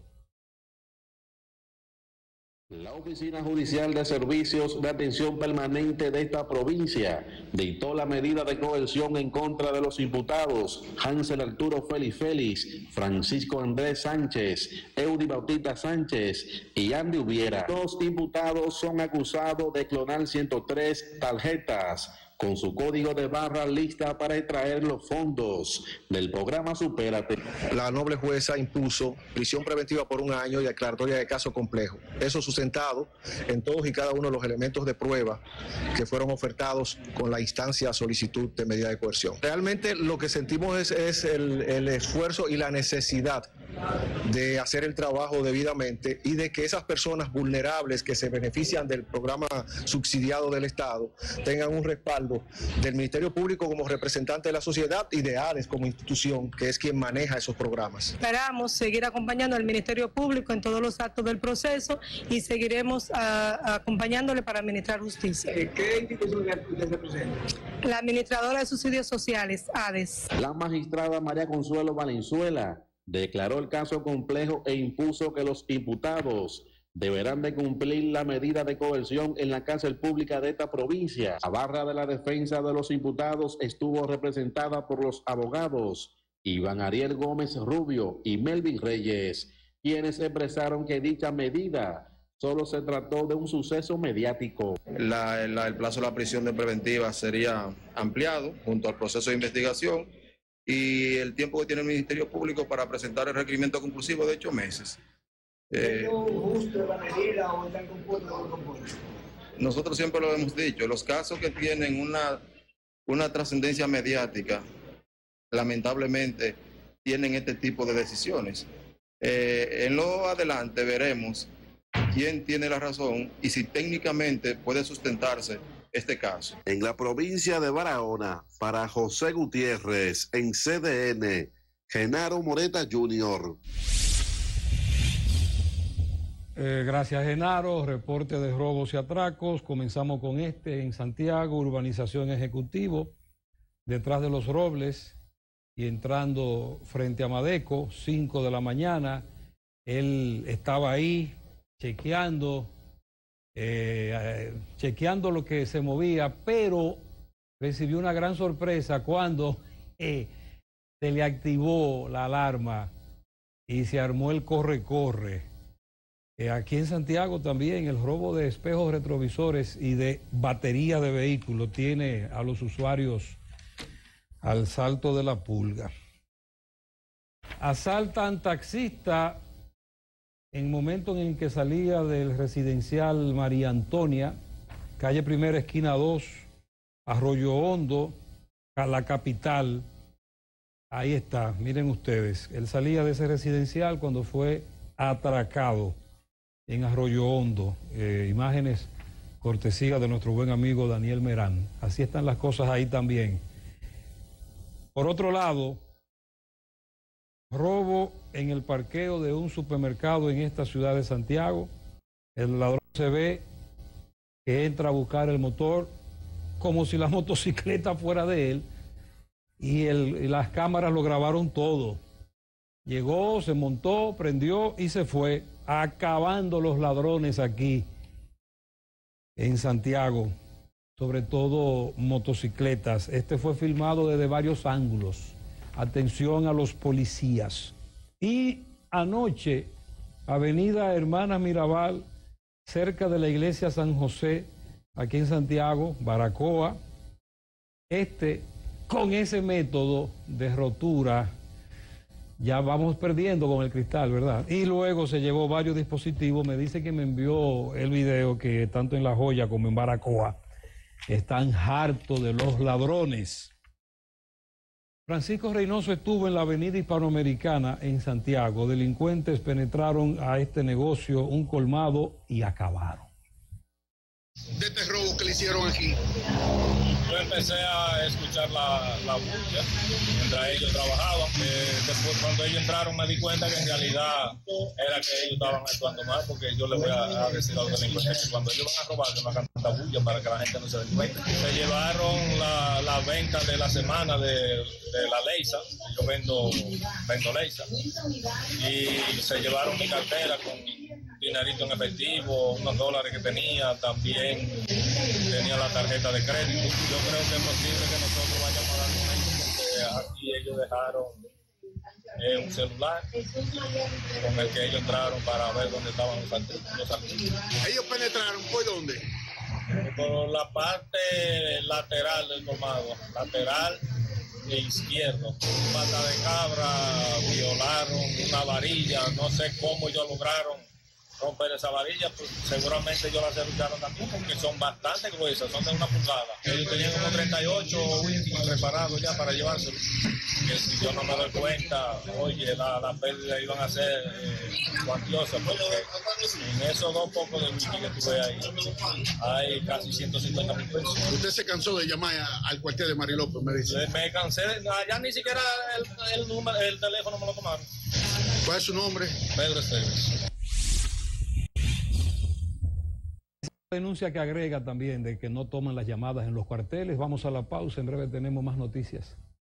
S12: La Oficina Judicial de Servicios de Atención Permanente de esta provincia dictó la medida de coerción en contra de los imputados Hansel Arturo Félix Félix, Francisco Andrés Sánchez, Eudy Bautista Sánchez y Andy Ubiera. Los imputados son acusados de clonar ciento tres tarjetas con su código de barra lista para extraer los fondos del programa Supérate.
S14: La noble jueza impuso prisión preventiva por un año y declaratoria de caso complejo. Eso sustentado en todos y cada uno de los elementos de prueba que fueron ofertados con la instancia solicitud de medida de coerción. Realmente lo que sentimos es, es el, el esfuerzo y la necesidad de hacer el trabajo debidamente y de que esas personas vulnerables que se benefician del programa subsidiado del Estado tengan un respaldo del Ministerio Público como representante de la sociedad y de ADES como institución, que es quien maneja esos programas.
S17: Esperamos seguir acompañando al Ministerio Público en todos los actos del proceso y seguiremos a, acompañándole para administrar justicia.
S14: ¿Qué institución usted representa?
S17: La administradora de subsidios sociales, ADES.
S12: La magistrada María Consuelo Valenzuela declaró el caso complejo e impuso que los imputados deberán de cumplir la medida de coerción en la cárcel pública de esta provincia. La barra de la defensa de los imputados estuvo representada por los abogados Iván Ariel Gómez Rubio y Melvin Reyes, quienes expresaron que dicha medida solo se trató de un suceso mediático.
S19: La, la, el plazo de la prisión de preventiva sería ampliado junto al proceso de investigación y el tiempo que tiene el Ministerio Público para presentar el requerimiento conclusivo de ocho meses. Eh,
S14: ¿Justo la medida o están compuestos o no compuestos?
S19: Nosotros siempre lo hemos dicho, los casos que tienen una, una trascendencia mediática, lamentablemente tienen este tipo de decisiones. Eh, en lo adelante veremos quién tiene la razón y si técnicamente puede sustentarse este caso.
S12: En la provincia de Barahona, para José Gutiérrez, en C D N, Genaro Moreta junior
S1: Eh, gracias, Genaro. Reporte de robos y atracos. Comenzamos con este en Santiago, urbanización Ejecutivo, detrás de los Robles y entrando frente a Madeco, cinco de la mañana. Él estaba ahí chequeando. Eh, eh, chequeando lo que se movía, pero recibió una gran sorpresa cuando eh, se le activó la alarma y se armó el corre-corre. Eh, aquí en Santiago también el robo de espejos retrovisores y de batería de vehículos tiene a los usuarios al salto de la pulga. Asaltan taxista en momento en que salía del residencial María Antonia, calle Primera, esquina dos, Arroyo Hondo, a la capital. Ahí está, miren ustedes, él salía de ese residencial cuando fue atracado en Arroyo Hondo. Eh, imágenes cortesía de nuestro buen amigo Daniel Merán. Así están las cosas ahí también. Por otro lado, robo en el parqueo de un supermercado en esta ciudad de Santiago. El ladrón se ve que entra a buscar el motor como si la motocicleta fuera de él y, el, y las cámaras lo grabaron todo. Llegó, se montó, prendió y se fue, acabando los ladrones aquí en Santiago, sobre todo motocicletas. Este fue filmado desde varios ángulos. Atención a los policías. Y anoche, Avenida Hermanas Mirabal, cerca de la iglesia San José, aquí en Santiago, Baracoa, este, con ese método de rotura, ya vamos perdiendo con el cristal, ¿verdad? Y luego se llevó varios dispositivos. Me dice que me envió el video que tanto en La Joya como en Baracoa están hartos de los ladrones. Francisco Reynoso estuvo en la avenida Hispanoamericana en Santiago. Delincuentes penetraron a este negocio, un colmado, y acabaron.
S7: De este robo que le hicieron aquí.
S10: Yo empecé a escuchar la, la bulla mientras ellos trabajaban. Eh, después, cuando ellos entraron, me di cuenta que en realidad era que ellos estaban actuando mal, porque yo les voy a, a decir a los delincuentes que cuando ellos van a robar, que no hagan tanta bulla para que la gente no se dé cuenta. Se llevaron la, la venta de la semana de, de la Leisa. Yo vendo, vendo Leisa. Y se llevaron mi cartera con dinerito en efectivo, unos dólares que tenía, también tenía la tarjeta de crédito. Yo creo que es posible que nosotros vayamos a dar con ellos, porque aquí ellos dejaron eh, un celular con el que ellos entraron para ver dónde estaban los artículos.
S7: ¿Ellos penetraron por dónde?
S10: Por la parte lateral del colmado, lateral e izquierdo. Pata de cabra, violaron una varilla, no sé cómo ellos lograron romper esa varilla, pues seguramente ellos la cerrucharon también, porque son bastante gruesas, son de una pulgada. Ellos tenían como treinta y ocho preparados ya para llevárselo. Que si yo no me doy cuenta, oye, la, la pérdida iban a ser eh, cuantiosa, porque en esos dos pocos de whisky que tuve ahí, hay casi ciento cincuenta mil pesos.
S7: ¿Usted se cansó de llamar a, al cuartel de Mari López, me dice?
S10: Me cansé, allá ni siquiera el, el, número, el teléfono me lo tomaron.
S7: ¿Cuál es su nombre?
S10: Pedro Esteves.
S1: Denuncia que agrega también de que no toman las llamadas en los cuarteles. Vamos a la pausa, en breve tenemos más noticias.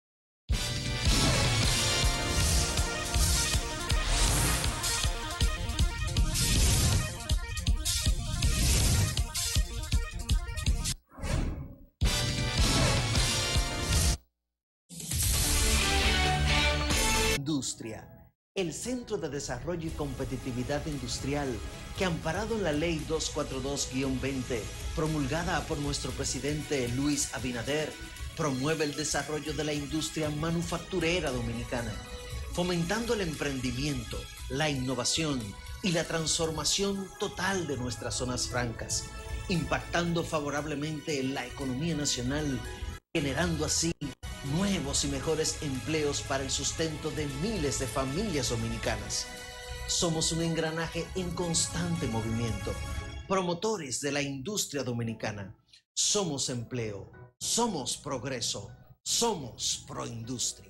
S15: Industria, el Centro de Desarrollo y Competitividad Industrial, que amparado en la Ley doscientos cuarenta y dos guión veinte, promulgada por nuestro presidente Luis Abinader, promueve el desarrollo de la industria manufacturera dominicana, fomentando el emprendimiento, la innovación y la transformación total de nuestras zonas francas, impactando favorablemente en la economía nacional, generando así nuevos y mejores empleos para el sustento de miles de familias dominicanas. Somos un engranaje en constante movimiento, promotores de la industria dominicana. Somos empleo, somos progreso, somos proindustria.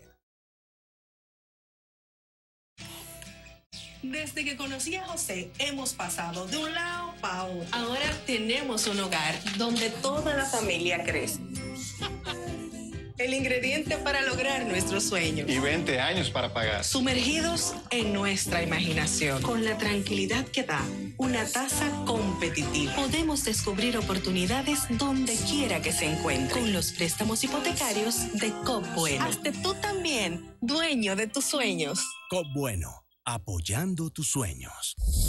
S16: Desde que conocí a José, hemos pasado de un lado para otro. Ahora tenemos un hogar donde toda la familia crece. El ingrediente para lograr nuestros sueños.
S20: Y veinte años para pagar.
S16: Sumergidos en nuestra imaginación. Con la tranquilidad que da una tasa competitiva. Podemos descubrir oportunidades donde quiera que se encuentren. Con los préstamos hipotecarios de Cop Bueno. Hazte tú también dueño de tus sueños.
S21: Cop Bueno, apoyando tus sueños.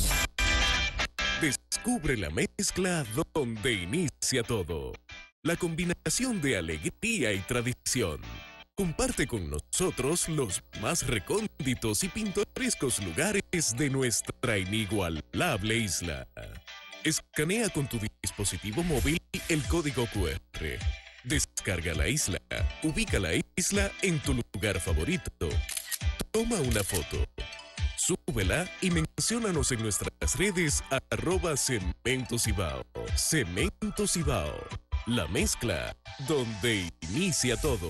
S27: Descubre la mezcla donde inicia todo. La combinación de alegría y tradición. Comparte con nosotros los más recónditos y pintorescos lugares de nuestra inigualable isla. Escanea con tu dispositivo móvil el código cu erre. Descarga la isla, ubica la isla en tu lugar favorito. Toma una foto, súbela y menciónanos en nuestras redes arroba Cemento Cibao. Cemento Cibao. La mezcla, donde inicia todo.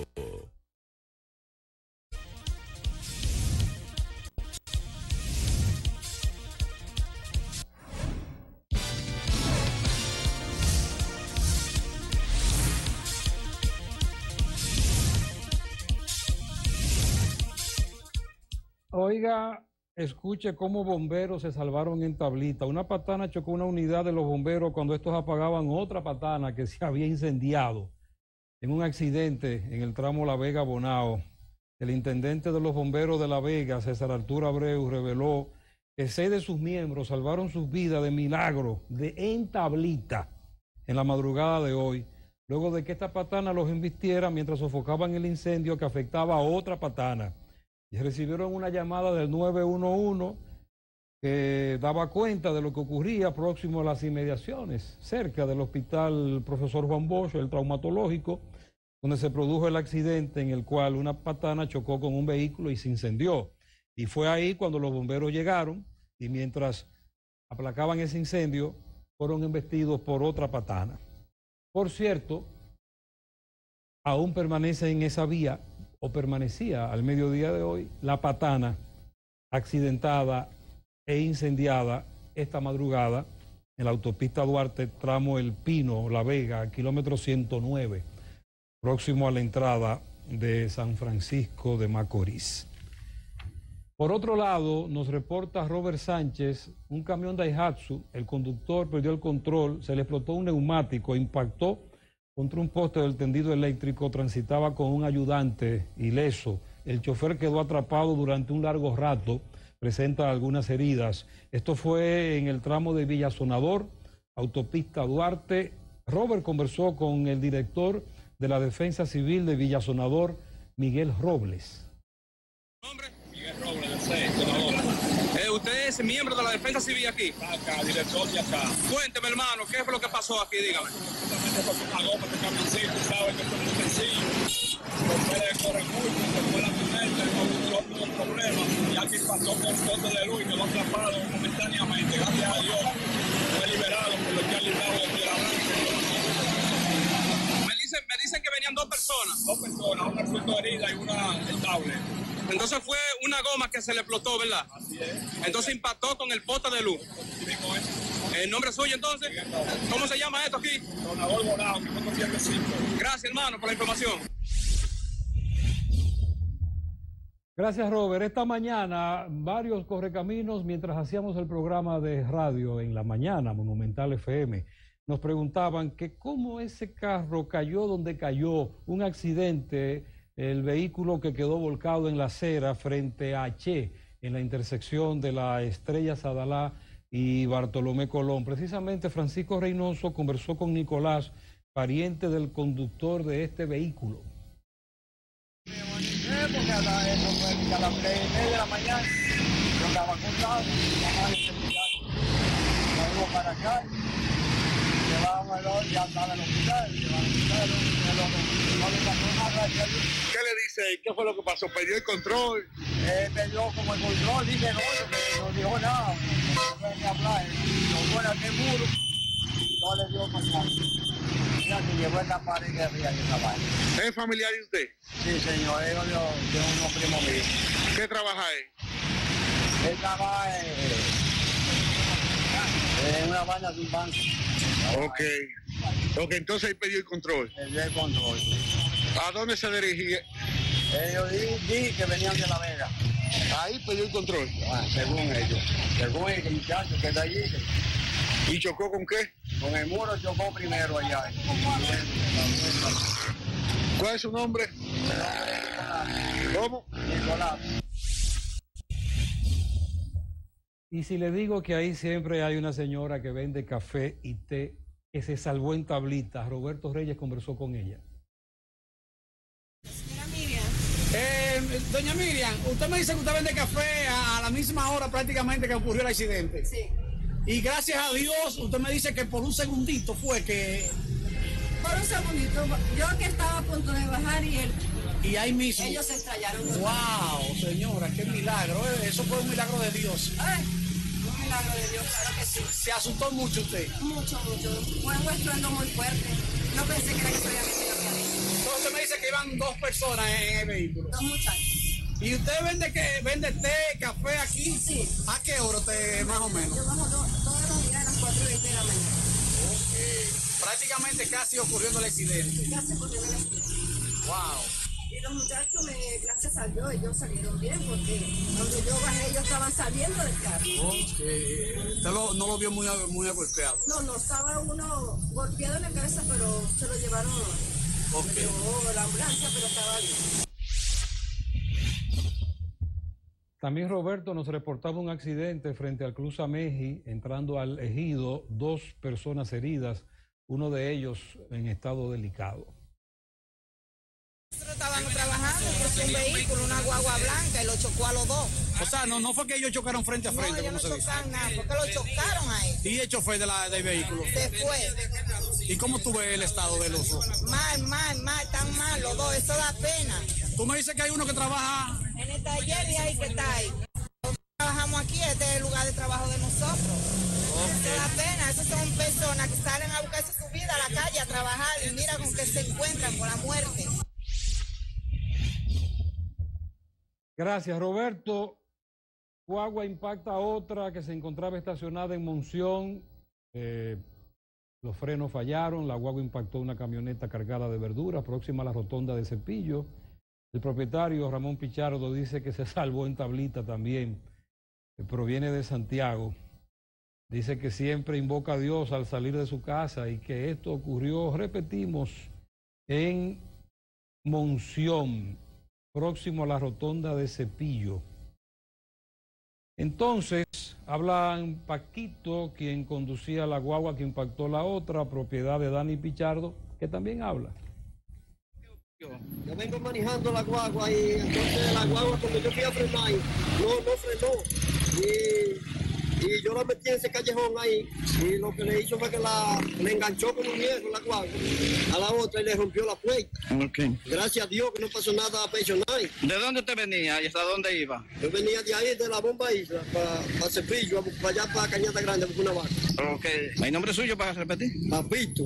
S1: Oiga, escuche cómo bomberos se salvaron en Tablita. Una patana chocó una unidad de los bomberos cuando estos apagaban otra patana que se había incendiado en un accidente en el tramo La Vega-Bonao. El intendente de los bomberos de La Vega, César Arturo Abreu, reveló que seis de sus miembros salvaron sus vidas de milagro de en Tablita en la madrugada de hoy, luego de que esta patana los embistiera mientras sofocaban el incendio que afectaba a otra patana. Y recibieron una llamada del nueve uno uno que daba cuenta de lo que ocurría próximo a las inmediaciones, cerca del hospital Profesor Juan Bosch, el traumatológico, donde se produjo el accidente en el cual una patana chocó con un vehículo y se incendió. Y fue ahí cuando los bomberos llegaron y mientras aplacaban ese incendio, fueron embestidos por otra patana. Por cierto, aún permanece en esa vía, o permanecía al mediodía de hoy, la patana accidentada e incendiada esta madrugada en la autopista Duarte, tramo El Pino, La Vega, kilómetro ciento nueve, próximo a la entrada de San Francisco de Macorís. Por otro lado, nos reporta Robert Sánchez, un camión Daihatsu, el conductor perdió el control, se le explotó un neumático, impactó contra un poste del tendido eléctrico, transitaba con un ayudante ileso. El chofer quedó atrapado durante un largo rato, presenta algunas heridas. Esto fue en el tramo de Villasonador, autopista Duarte. Robert conversó con el director de la Defensa Civil de Villasonador, Miguel Robles.
S9: ¿Nombre? Miguel Robles, de seis, senador. Eh, ¿Usted es miembro de la Defensa Civil aquí? Acá, director de acá. Cuénteme, hermano, ¿qué fue lo que pasó aquí? Dígame. Una goma de camioncito, ¿sabes? Que fue muy sencillo. Los puede correr mucho, se fue la tormenta, no hubo problema. Y aquí pasó con un poste de luz y quedó atrapado momentáneamente. Gracias a Dios, fue liberado por lo que ha librado de tierra blanca. Me dicen, me dicen que venían dos personas. Dos personas, una resultó herida y una estable. Entonces fue una goma que se le explotó, ¿verdad? Así es. Entonces impactó con el poste de luz. ¿El nombre suyo entonces? ¿Cómo se llama esto aquí? Donador Bonao, ciento cinco. Gracias, hermano, por la información.
S1: Gracias, Robert. Esta mañana, varios correcaminos, mientras hacíamos el programa de radio en la mañana, Monumental F M, nos preguntaban que cómo ese carro cayó donde cayó, un accidente, el vehículo que quedó volcado en la acera frente a Che, en la intersección de la Estrella Sadalá y Bartolomé Colón. Precisamente Francisco Reynoso conversó con Nicolás, pariente del conductor de este vehículo.
S6: Porque a, la, eso fue a las tres y media de la mañana yo estaba acostado, mamá y me iba para acá, llevábamos el otro, ya estaba en el hospital, llevábamos el hospital, el otro, no le pasó nada.
S7: ¿Qué le dice? ¿Qué fue lo que pasó? ¿Perdió el control?
S6: Eh, perdió como el control, dice no, no dijo nada, no venía a hablar, lo fuera que muro, no le dio mañana. Ya que llevó esta pared de arriba y esa vaina.
S7: ¿Es familiar de usted?
S6: Sí, señor, es de, de unos primos míos.
S7: ¿Qué trabaja él?
S6: Él trabaja en, en una vaina de un banco.
S7: Ok. Ok, entonces él perdió el control.
S6: Perdió el control.
S7: ¿A dónde se dirigía?
S6: Ellos di, di que venían de La Vega.
S7: Ahí perdió el control.
S6: Ah, según ellos. Según el muchacho que está allí.
S7: ¿Y chocó con qué?
S6: Con el muro chocó primero allá.
S7: ¿Cuál es su nombre? ¿Cómo?
S6: Nicolás.
S1: Y si le digo que ahí siempre hay una señora que vende café y té, que se salvó en Tablita, Roberto Reyes conversó con ella.
S2: Señora Miriam. Eh, doña Miriam, usted me dice que usted vende café a la misma hora prácticamente que ocurrió el accidente.
S20: Sí.
S2: Y gracias a Dios, usted me dice que por un segundito fue que...
S20: Por un segundito, yo que estaba a punto de bajar y él...
S2: Y ahí mismo...
S20: Ellos se estrellaron.
S2: ¡Wow, señora, qué milagro! ¿eh? Eso fue un milagro de Dios.
S20: Ay, un milagro de Dios, claro que sí.
S2: ¿Se asustó mucho usted?
S20: Mucho, mucho. Fue un estruendo muy fuerte. No pensé que era que solamente café.
S2: Entonces usted me dice que iban dos personas en el vehículo.
S20: Dos muchachos.
S2: ¿Y usted vende que vende té, café aquí?
S20: Sí.
S2: ¿A qué hora te, más o menos?
S20: Yo bajo do, todos los días a las cuatro y veinte de la mañana.
S2: Ok. Prácticamente casi ocurriendo el accidente.
S20: Casi ocurriendo el accidente.
S2: Wow.
S20: Y los muchachos, me, gracias a Dios, ellos salieron bien porque cuando yo bajé ellos estaban saliendo del carro.
S2: Okay. ¿Usted lo, no lo vio muy, muy golpeado?
S20: No, no, estaba uno golpeado en la cabeza, pero se lo llevaron
S2: okay.
S20: a la ambulancia, pero estaba bien.
S1: También Roberto nos reportaba un accidente frente al Cruz Ameji, entrando al ejido, dos personas heridas, uno de ellos en estado delicado.
S3: Nosotros estábamos trabajando, pues un vehículo, una guagua blanca, y lo chocó a los dos.
S2: O sea, no, no fue que ellos chocaron frente a frente,
S3: no,
S2: como
S3: no
S2: se dice.
S3: No, chocaron nada, porque lo chocaron ahí.
S2: ¿Y el chofer de la, del vehículo?
S3: Se fue.
S2: ¿Y cómo tú ves el estado de los dos?
S3: Mal, mal, mal, tan mal los dos, eso da pena.
S2: Tú me dices que hay uno que trabaja
S3: en el taller y ahí que está ahí. Nosotros trabajamos aquí, este es el lugar de trabajo de nosotros. Okay. Eso da pena, esas son personas que salen a buscarse su vida a la calle a trabajar y mira con que se encuentran con la muerte.
S1: Gracias, Roberto. Guagua impacta a otra que se encontraba estacionada en Monción. Eh, los frenos fallaron, la guagua impactó una camioneta cargada de verduras próxima a la rotonda de Cepillo. El propietario, Ramón Pichardo, dice que se salvó en tablita también. Que proviene de Santiago. Dice que siempre invoca a Dios al salir de su casa y que esto ocurrió, repetimos, en Monción, próximo a la rotonda de Cepillo. Entonces, hablan Paquito, quien conducía la guagua que impactó la otra, propiedad de Dani Pichardo, que también habla.
S6: Yo vengo manejando la guagua y entonces la guagua cuando yo fui a frenar, no, no frenó. Y, y yo la metí en ese callejón ahí y lo que le hizo fue que la, le enganchó con un hierro la guagua a la otra y le rompió la puerta.
S13: Okay.
S6: Gracias a Dios que no pasó nada personal.
S13: ¿De dónde usted venía y hasta dónde iba?
S6: Yo venía de ahí, de la Bomba Isla, para pa Cepillo, para allá para Cañada Grande, a buscar una vaca.
S13: Ok. ¿Hay nombre suyo para repetir?
S6: Papito.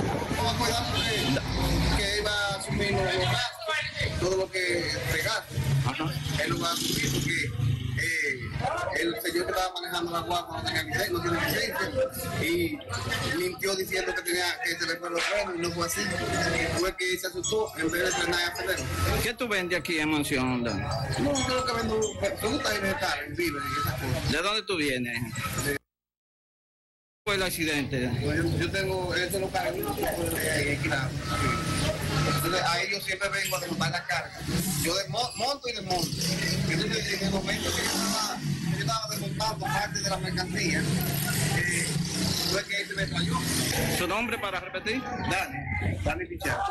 S13: Que iba a asumir
S6: todo lo que regaste.
S13: Él lo va a asumir porque eh, el señor que estaba manejando la guagua no tenía licencia, no tiene licencia y mintió diciendo que tenía que se le fue los frenos y no fue así. Fue que se asustó en vez de frenar y acelerar. ¿Qué tú vendes aquí en Monción? No, yo lo que vendo frutas y vegetales, víveres y esas cosas. ¿De dónde tú vienes? De... ¿Cuál fue el accidente? Pues yo, yo tengo ese local en Equilado. Entonces ahí yo siempre vengo a desmontar la carga. Yo monto y desmonto. Entonces en el momento que yo estaba, yo estaba desmontando parte de la mercancía, eh, fue que se me cayó. ¿Su nombre para repetir? Dani, Dani Pichardo.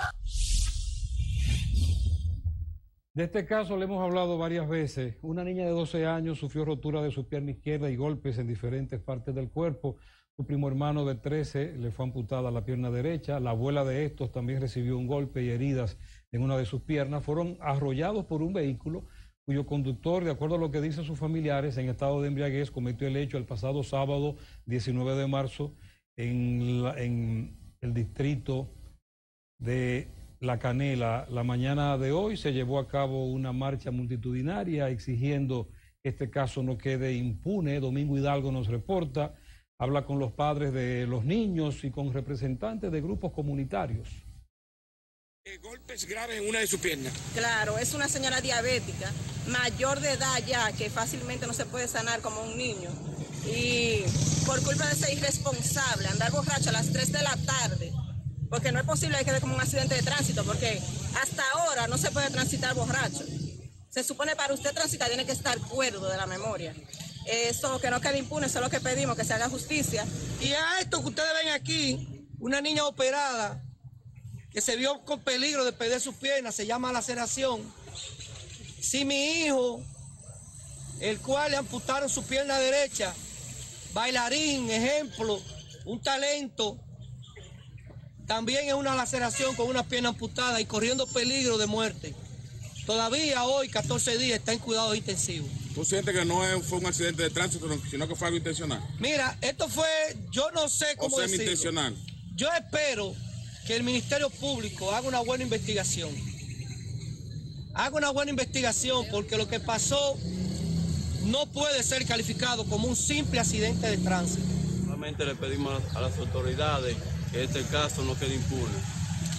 S1: De este caso le hemos hablado varias veces. Una niña de doce años sufrió rotura de su pierna izquierda y golpes en diferentes partes del cuerpo. Su primo hermano de trece le fue amputada la pierna derecha. La abuela de estos también recibió un golpe y heridas en una de sus piernas. Fueron arrollados por un vehículo cuyo conductor, de acuerdo a lo que dicen sus familiares, en estado de embriaguez, cometió el hecho el pasado sábado diecinueve de marzo en, la, en el distrito de La Canela. La mañana de hoy se llevó a cabo una marcha multitudinaria exigiendo que este caso no quede impune. Domingo Hidalgo nos reporta. Habla con los padres de los niños y con representantes de grupos comunitarios.
S22: Eh, golpes graves en una de sus piernas.
S23: Claro, es una señora diabética, mayor de edad ya, que fácilmente no se puede sanar como un niño. Y por culpa de ser irresponsable, andar borracho a las tres de la tarde, porque no es posible que quede como un accidente de tránsito, porque hasta ahora no se puede transitar borracho. Se supone para usted transitar tiene que estar cuerdo de la memoria. Eso, que no quede impune, eso es lo que pedimos, que se haga justicia.
S24: Y a esto que ustedes ven aquí, una niña operada que se vio con peligro de perder sus piernas, se llama laceración. Si mi hijo, el cual le amputaron su pierna derecha, bailarín, ejemplo, un talento, también es una laceración con una pierna amputada y corriendo peligro de muerte. Todavía hoy, catorce días, está en cuidados intensivos.
S22: ¿Tú sientes que no fue un accidente de tránsito, sino que fue algo intencional?
S24: Mira, esto fue, yo no sé cómo
S22: o
S24: decirlo.
S22: Intencional.
S24: Yo espero que el Ministerio Público haga una buena investigación. Haga una buena investigación porque lo que pasó no puede ser calificado como un simple accidente de tránsito.
S25: Solamente le pedimos a las autoridades que este caso no quede impune.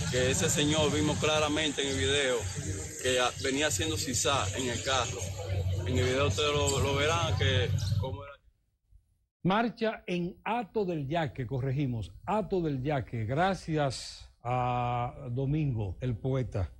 S4: que ese señor vimos claramente en el video que venía haciendo sisá en el carro. En el video ustedes lo, lo verán que cómo era.
S1: Marcha en Hato del Yaque, corregimos, Hato del Yaque, gracias a Domingo, el poeta.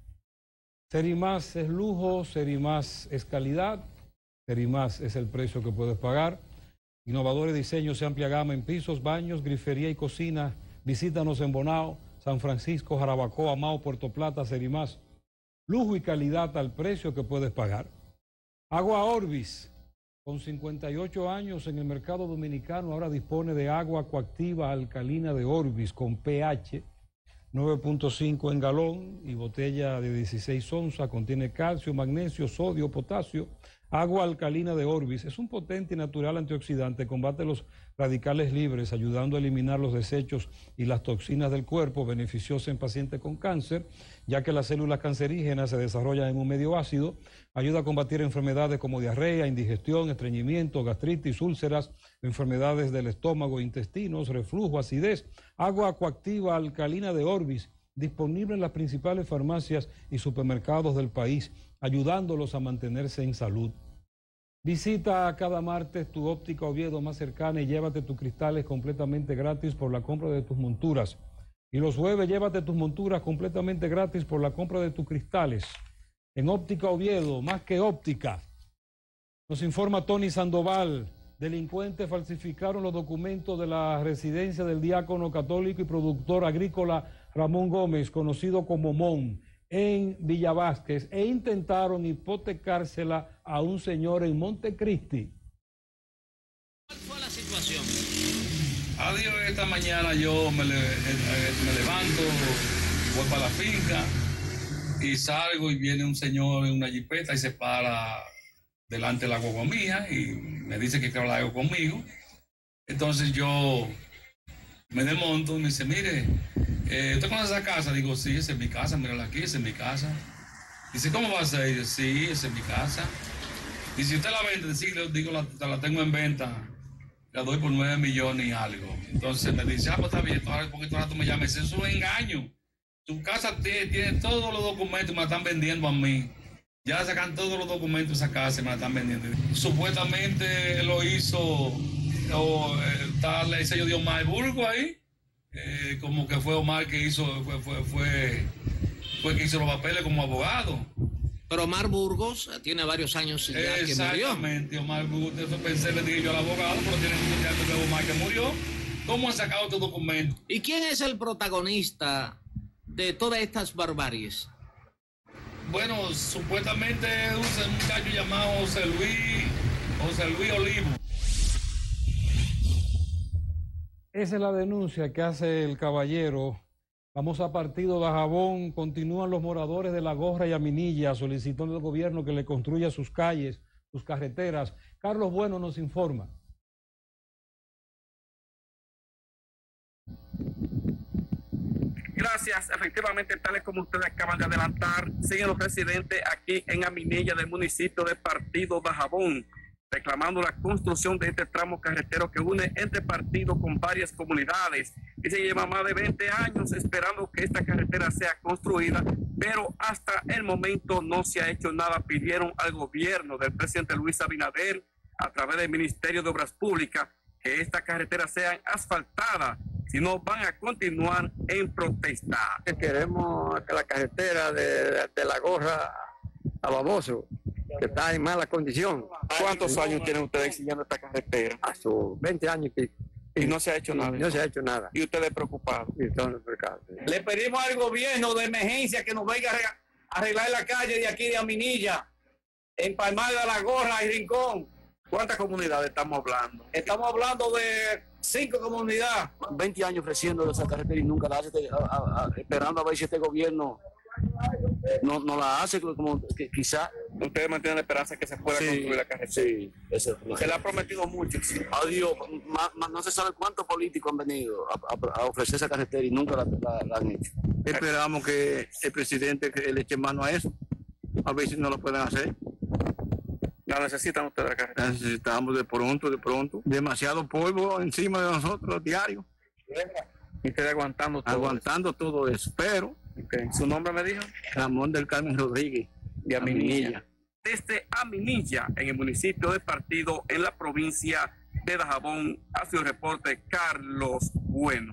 S1: Serimás es lujo, Serimás es calidad, Serimás es el precio que puedes pagar. Innovadores diseños y amplia gama en pisos, baños, grifería y cocina. Visítanos en Bonao, San Francisco, Jarabacoa, Mao, Puerto Plata, Serimás. Lujo y calidad al precio que puedes pagar. Agua Orbis, con cincuenta y ocho años en el mercado dominicano, ahora dispone de agua coactiva alcalina de Orbis con pH nueve punto cinco en galón y botella de dieciséis onzas, contiene calcio, magnesio, sodio, potasio. Agua alcalina de Orbis es un potente y natural antioxidante, combate los radicales libres, ayudando a eliminar los desechos y las toxinas del cuerpo, beneficiosa en pacientes con cáncer, ya que las células cancerígenas se desarrollan en un medio ácido, ayuda a combatir enfermedades como diarrea, indigestión, estreñimiento, gastritis, úlceras, enfermedades del estómago, intestinos, reflujo, acidez. Agua coactiva alcalina de Orbis, disponible en las principales farmacias y supermercados del país, ayudándolos a mantenerse en salud. Visita cada martes tu óptica Oviedo más cercana y llévate tus cristales completamente gratis por la compra de tus monturas. Y los jueves llévate tus monturas completamente gratis por la compra de tus cristales. En Óptica Oviedo, más que óptica. Nos informa Tony Sandoval. Delincuentes falsificaron los documentos de la residencia del diácono católico y productor agrícola Ramón Gómez, conocido como Mon, en Villa Vázquez, e intentaron hipotecársela a un señor en Montecristi.
S5: ¿Cuál fue la situación?
S8: Adiós, esta mañana yo me, le, me levanto, voy para la finca y salgo y viene un señor en una jipeta y se para delante de la guagua mía y me dice que quiere hablar algo conmigo. Entonces yo me desmonto y me dice, mire, eh, ¿usted conoce esa casa? Digo, sí, esa es mi casa, mírala aquí, esa es mi casa. Dice, ¿cómo va a ser? Dice, sí, esa es mi casa. Dice, ¿usted la vende? Sí, le digo, la, la tengo en venta, la doy por nueve millones y algo. Entonces me dice, ah, pues está bien, ahora, porque ahora tú me llames, eso es un engaño. Tu casa tiene, tiene todos los documentos y me la están vendiendo a mí. Ya sacan todos los documentos de esa casa y me la están vendiendo. Supuestamente lo hizo, o está el sello de Omar Burgo ahí, eh, como que fue Omar que hizo, fue, fue, fue, fue que hizo los papeles como abogado.
S5: Pero Omar Burgos tiene varios años ya que murió.
S8: Exactamente, Omar Burgos, eso pensé, le dije yo al abogado, pero tiene mucho tiempo que Omar que murió. ¿Cómo han sacado estos documentos?
S5: ¿Y quién es el protagonista de todas estas barbaries?
S8: Bueno, supuestamente un muchacho llamado José Luis, José Luis Olivo.
S1: Esa es la denuncia que hace el caballero. Vamos a Partido Dajabón. Continúan los moradores de La Gorra y Aminilla solicitando al gobierno que le construya sus calles, sus carreteras. Carlos Bueno nos informa.
S11: Gracias, efectivamente, tales como ustedes acaban de adelantar, siguen los residentes aquí en Aminilla del municipio de Partido Dajabón, reclamando la construcción de este tramo carretero que une entre Partido con varias comunidades y se lleva más de veinte años esperando que esta carretera sea construida, pero hasta el momento no se ha hecho nada. Pidieron al gobierno del presidente Luis Abinader, a través del Ministerio de Obras Públicas, que esta carretera sea asfaltada, si no van a continuar en protesta.
S18: Queremos que la carretera de, de La Gorra a Baboso, que está en mala condición.
S11: ¿Cuántos años tienen ustedes siguiendo esta carretera?
S18: A sus veinte años y,
S11: y no se ha hecho nada.
S18: No, no se ha hecho nada.
S11: ¿Y ustedes preocupados?
S18: Sí, estamos preocupados.
S2: Le pedimos al gobierno de emergencia que nos venga a arreglar la calle de aquí de Aminilla, en Palmar de La Gorra y Rincón.
S11: ¿Cuántas comunidades estamos hablando?
S2: Estamos hablando de cinco comunidades.
S18: veinte años ofreciendo esa carretera y nunca la hace, a, a, a, esperando a ver si este gobierno no, no la hace, como que quizá.
S11: Ustedes mantienen la esperanza de que se pueda sí, construir la carretera.
S18: Sí, eso es.
S11: Se le ha prometido mucho. Sí.
S18: Adiós, más, más, no se sabe cuántos políticos han venido a, a, a ofrecer esa carretera y nunca la, la, la han hecho.
S11: Esperamos que el presidente que le eche mano a eso, a ver si no lo pueden hacer. ¿La necesitan ustedes la carretera?
S18: La necesitamos de pronto, de pronto. Demasiado polvo encima de nosotros diario.
S11: Y ustedes aguantando todo
S18: Aguantando
S11: eso.
S18: todo eso. Pero
S11: Ok, ¿su nombre me dijo?
S18: Ramón del Carmen Rodríguez, de Aminilla.
S11: Desde Aminilla, en el municipio de Partido, en la provincia de Dajabón, hace un reporte Carlos Bueno.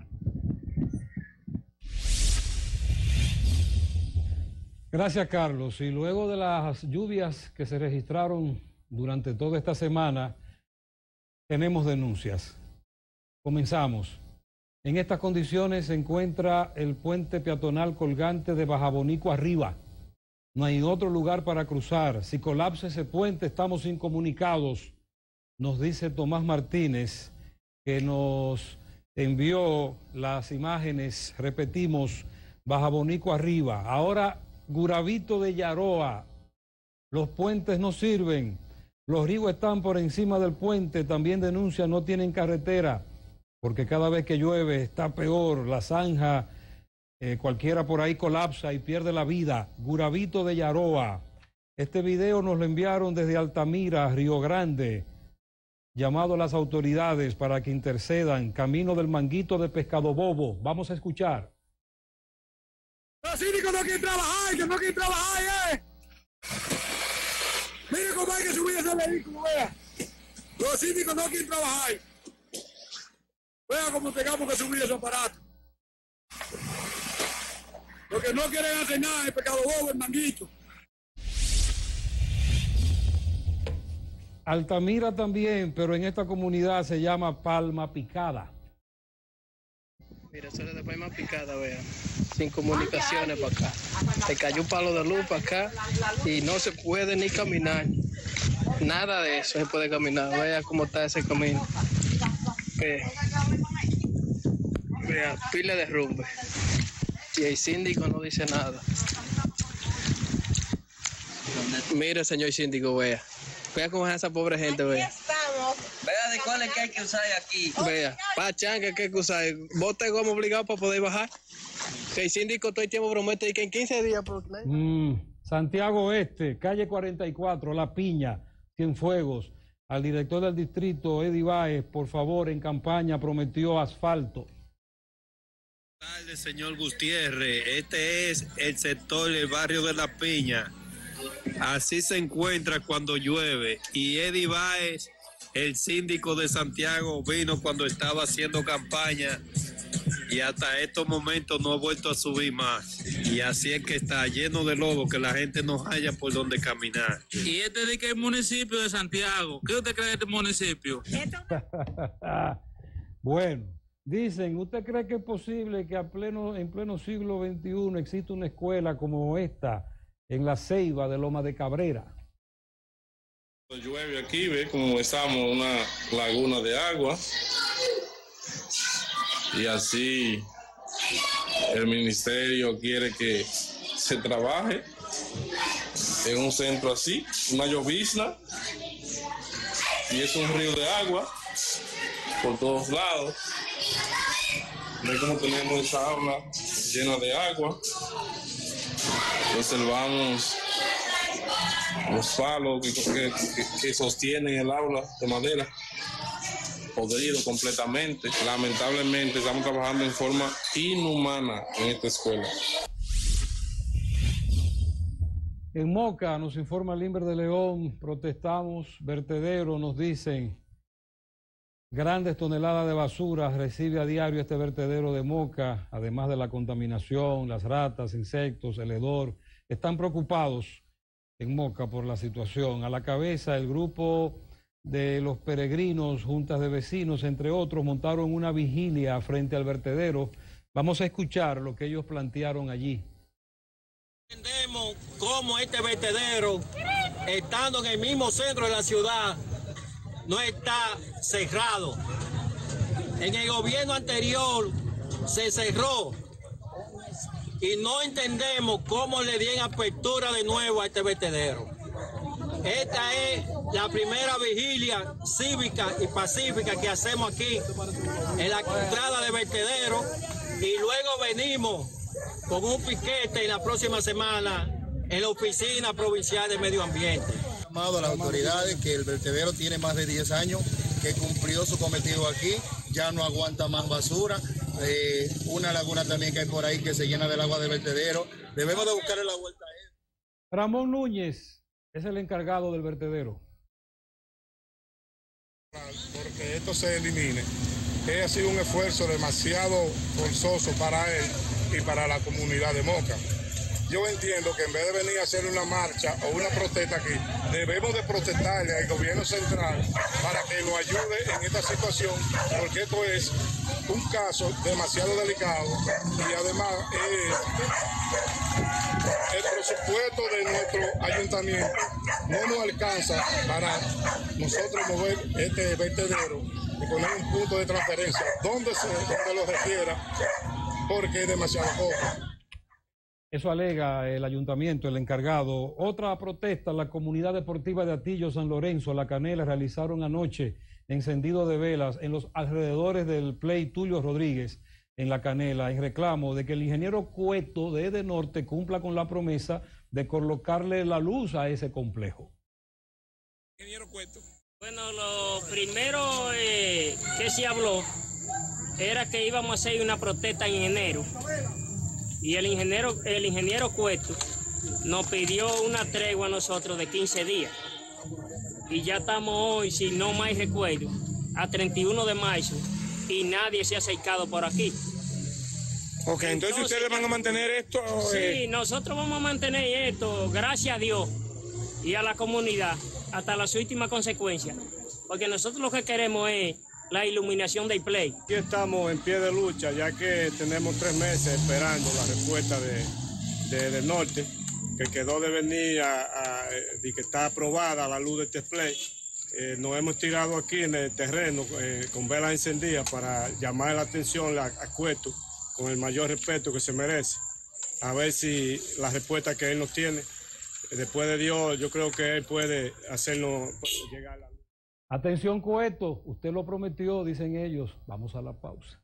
S1: Gracias, Carlos. Y luego de las lluvias que se registraron durante toda esta semana, tenemos denuncias. Comenzamos. En estas condiciones se encuentra el puente peatonal colgante de Bajabonico arriba. No hay otro lugar para cruzar. Si colapsa ese puente, estamos incomunicados, nos dice Tomás Martínez, que nos envió las imágenes, repetimos, Bajabonico arriba. Ahora, Guravito de Yaroa, los puentes no sirven, los ríos están por encima del puente, también denuncian no tienen carretera, porque cada vez que llueve está peor, la zanja, eh, cualquiera por ahí colapsa y pierde la vida. Guravito de Yaroa. Este video nos lo enviaron desde Altamira, Río Grande, llamado a las autoridades para que intercedan, camino del Manguito de Pescado Bobo. Vamos a escuchar.
S9: Los síndicos no quieren trabajar, que no quieren trabajar, eh. Mire cómo hay que subir ese vehículo, vea. Los síndicos no quieren trabajar. Vea cómo tengamos que subir ese aparato. Lo que no quieren hacer nada es Pescado Bobo, el Manguito.
S1: Altamira también, pero en esta comunidad se llama Palma Picada.
S10: Mira, eso es de Palma Picada, vea. Sin comunicaciones para acá. Se cayó un palo de luz para acá y no se puede ni caminar. Nada de eso se puede caminar. Vea cómo está ese camino. Vea, vea pila de derrumbe. Y el síndico no dice nada. Mire, señor síndico, vea. Vea cómo es esa pobre gente, vea.
S12: Vea de cuál es que hay que usar aquí.
S10: Vea, pachanga que hay que usar. Bote goma obligado para poder bajar. Que el síndico todo el tiempo promete que en quince días...
S1: Mm, Santiago Oeste, calle cuarenta y cuatro, La Piña, Cienfuegos. Al director del distrito, Eddie Báez, por favor, en campaña prometió asfalto.
S14: Buenas tardes, señor Gutiérrez. Este es el sector del barrio de La Piña. Así se encuentra cuando llueve. Y Eddie Báez, el síndico de Santiago, vino cuando estaba haciendo campaña y hasta estos momentos no ha vuelto a subir más. Y así es que está lleno de lodo, que la gente no haya por donde caminar.
S17: Y este de que es el municipio de Santiago. ¿Qué usted cree de este municipio?
S1: Bueno, dicen, ¿usted cree que es posible que a pleno, en pleno siglo veintiuno exista una escuela como esta en la Ceiba de Loma de Cabrera?
S22: Cuando llueve aquí, ve como estamos una laguna de agua y así el ministerio quiere que se trabaje en un centro así, una llovizna, y es un río de agua por todos lados. Ve como tenemos esa aula llena de agua, observamos los palos que, que, que, que sostienen el aula de madera, podrido completamente. Lamentablemente estamos trabajando en forma inhumana en esta escuela.
S1: En Moca, nos informa Limber de León, protestamos, vertedero, nos dicen, grandes toneladas de basura recibe a diario este vertedero de Moca, además de la contaminación, las ratas, insectos, el hedor. Están preocupados en Moca por la situación. A la cabeza el grupo de los peregrinos, juntas de vecinos, entre otros, montaron una vigilia frente al vertedero. Vamos a escuchar lo que ellos plantearon allí.
S24: Entendemos cómo este vertedero, estando en el mismo centro de la ciudad, no está cerrado. En el gobierno anterior se cerró y no entendemos cómo le dieron apertura de nuevo a este vertedero. Esta es la primera vigilia cívica y pacífica que hacemos aquí en la entrada de vertedero y luego venimos con un piquete en la próxima semana en la Oficina Provincial de Medio Ambiente.
S19: Llamado a las autoridades que el vertedero tiene más de diez años, que cumplió su cometido aquí, ya no aguanta más basura eh, una laguna también que hay por ahí que se llena del agua de vertedero. Debemos de buscarle la vuelta a él.
S1: Ramón Núñez es el encargado del vertedero.
S7: Porque esto se elimine. Eh, ha sido un esfuerzo demasiado forzoso para él y para la comunidad de Moca. Yo entiendo que en vez de venir a hacer una marcha o una protesta aquí, debemos de protestarle al gobierno central para que nos ayude en esta situación, porque esto es un caso demasiado delicado y además eh, el presupuesto de nuestro ayuntamiento no nos alcanza para nosotros mover este vertedero y poner un punto de transferencia donde se donde lo requiera, porque es demasiado poco.
S1: Eso alega el ayuntamiento, el encargado. Otra protesta, la comunidad deportiva de Atillo San Lorenzo, La Canela, realizaron anoche encendido de velas en los alrededores del Play Tulio Rodríguez en La Canela, en reclamo de que el ingeniero Cueto de Edenorte cumpla con la promesa de colocarle la luz a ese complejo.
S15: Ingeniero Cueto.
S16: Bueno, lo primero eh, que se habló era que íbamos a hacer una protesta en enero. Y el ingeniero, el ingeniero Cueto nos pidió una tregua a nosotros de quince días. Y ya estamos hoy, si no más recuerdo, a treinta y uno de marzo y nadie se ha acercado por aquí.
S15: Ok, entonces, entonces ustedes van a mantener esto.
S16: Sí,
S15: eh...
S16: nosotros vamos a mantener esto, gracias a Dios y a la comunidad, hasta las últimas consecuencias. Porque nosotros lo que queremos es la iluminación del Play.
S7: Aquí estamos en pie de lucha, ya que tenemos tres meses esperando la respuesta de, de, del norte, que quedó de venir a, a, de que está aprobada la luz de este Play. Eh, nos hemos tirado aquí en el terreno eh, con velas encendidas para llamar la atención a, a Cueto con el mayor respeto que se merece. A ver si la respuesta que él nos tiene, después de Dios, yo creo que él puede hacernos llegar a la luz.
S1: Atención, Cueto, usted lo prometió, dicen ellos. Vamos a la pausa.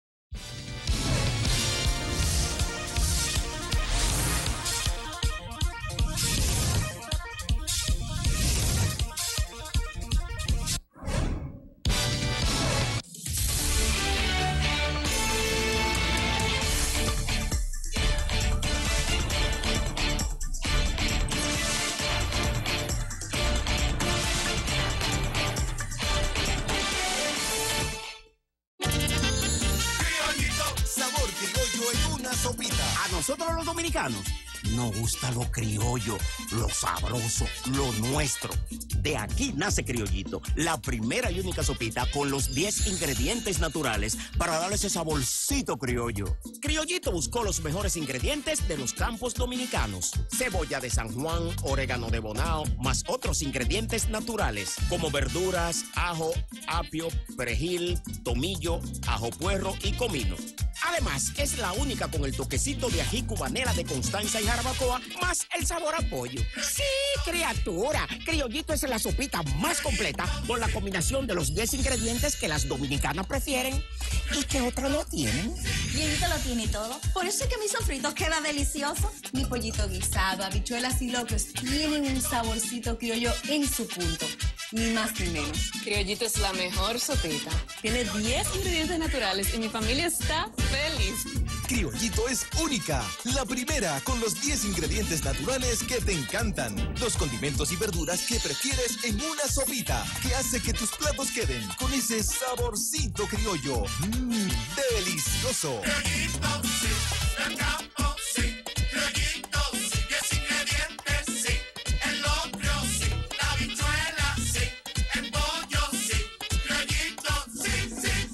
S21: Nosotros los dominicanos nos gusta lo criollo, lo sabroso, lo nuestro. De aquí nace Criollito, la primera y única sopita con los diez ingredientes naturales para darle ese saborcito criollo. Criollito buscó los mejores ingredientes de los campos dominicanos. Cebolla de San Juan, orégano de Bonao, más otros ingredientes naturales como verduras, ajo, apio, perejil, tomillo, ajo puerro y comino. Además, es la única con el toquecito de ají cubanela de Constanza y Jarabacoa, más el sabor a pollo. Sí, criatura, Criollito es la sopita más completa con la combinación de los diez ingredientes que las dominicanas prefieren y que otras no tienen.
S25: Criollito lo tiene todo. Por eso es que mi sofrito queda delicioso. Mi pollito guisado, habichuelas y locros tienen un saborcito criollo en su punto. Ni más ni menos.
S26: Criollito es la mejor sopita. Tiene diez ingredientes naturales y mi familia está feliz.
S27: Criollito es única, la primera con los diez ingredientes naturales que te encantan. Los condimentos y verduras que prefieres en una sopita, que hace que tus platos queden con ese saborcito criollo. Mmm, delicioso.
S28: Criollito, sí, el campo, sí. Criollito, sí, diez ingredientes, sí. El locro, sí. La habichuela, sí. El pollo, sí. Criollito, sí, sí,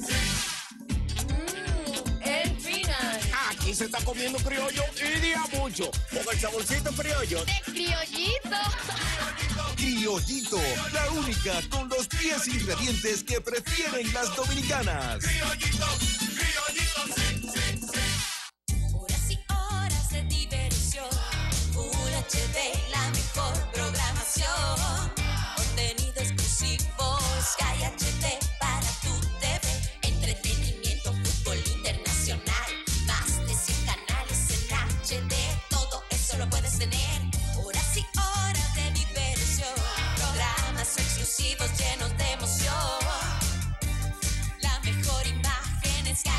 S28: sí.
S25: Mmm, el final.
S21: Aquí se está comiendo criollo y día mucho, con el saborcito criollo.
S25: ¡De criollito!
S27: Criollito, la única con los diez ingredientes que prefieren las dominicanas.
S28: Criollito, criollito, sí, sí, sí.
S25: Horas y horas de diversión. Full H D, la mejor programación. Contenido exclusivo, Sky H D para tu T V. Entretenimiento, fútbol internacional. Más de cien canales en H D. Todo eso lo puedes tener. Horas y horas de diversión. Programas exclusivos llenos de emoción. La mejor imagen es Sky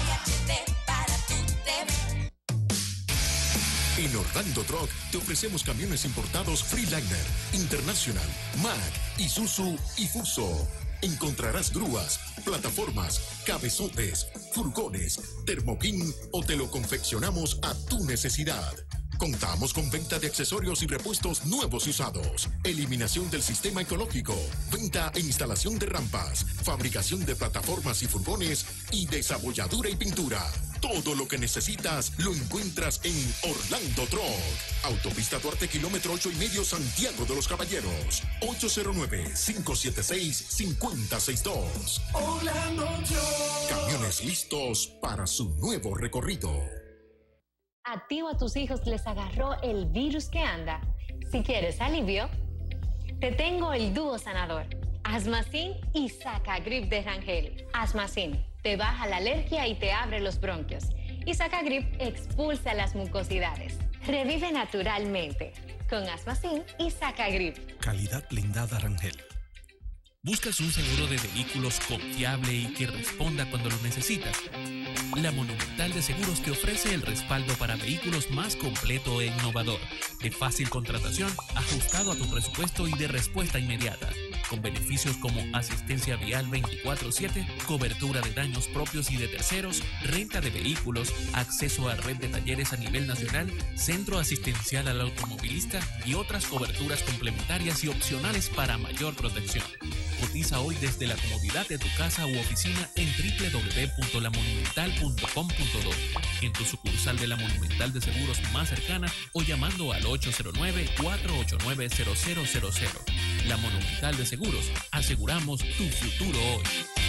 S3: Orlando Truck te ofrecemos camiones importados Freeliner, International, Mack, Isuzu y Fuso. Encontrarás grúas, plataformas, cabezotes, furgones, termoquín o te lo confeccionamos a tu necesidad. Contamos con venta de accesorios y repuestos nuevos y usados, eliminación del sistema ecológico, venta e instalación de rampas, fabricación de plataformas y furgones y desabolladura y pintura. Todo lo que necesitas lo encuentras en Orlando Truck. Autopista Duarte, kilómetro ocho y medio, Santiago de los Caballeros. ocho cero nueve, cinco siete seis, cinco cero seis dos. Orlando Truck. Camiones listos para su nuevo recorrido.
S4: A ti o a tus hijos les agarró el virus que anda. Si quieres alivio, te tengo el dúo sanador, Asmacin y Sacagrip de Rangel. Asmacin te baja la alergia y te abre los bronquios. Y Sacagrip expulsa las mucosidades. Revive naturalmente con Asmacin y Sacagrip.
S5: Calidad blindada Rangel. ¿Buscas un seguro de vehículos confiable y que responda cuando lo necesitas? La Monumental de Seguros te ofrece el respaldo para vehículos más completo e innovador, de fácil contratación, ajustado a tu presupuesto y de respuesta inmediata, con beneficios como asistencia vial veinticuatro siete, cobertura de daños propios y de terceros, renta de vehículos, acceso a red de talleres a nivel nacional, centro asistencial al automovilista y otras coberturas complementarias y opcionales para mayor protección. Cotiza hoy desde la comodidad de tu casa u oficina en doble u doble u doble u punto la monumental punto com punto do, en tu sucursal de la Monumental de Seguros más cercana o llamando al ocho cero nueve, cuatro ocho nueve, cero cero cero cero. La Monumental de Seguros, aseguramos tu futuro hoy.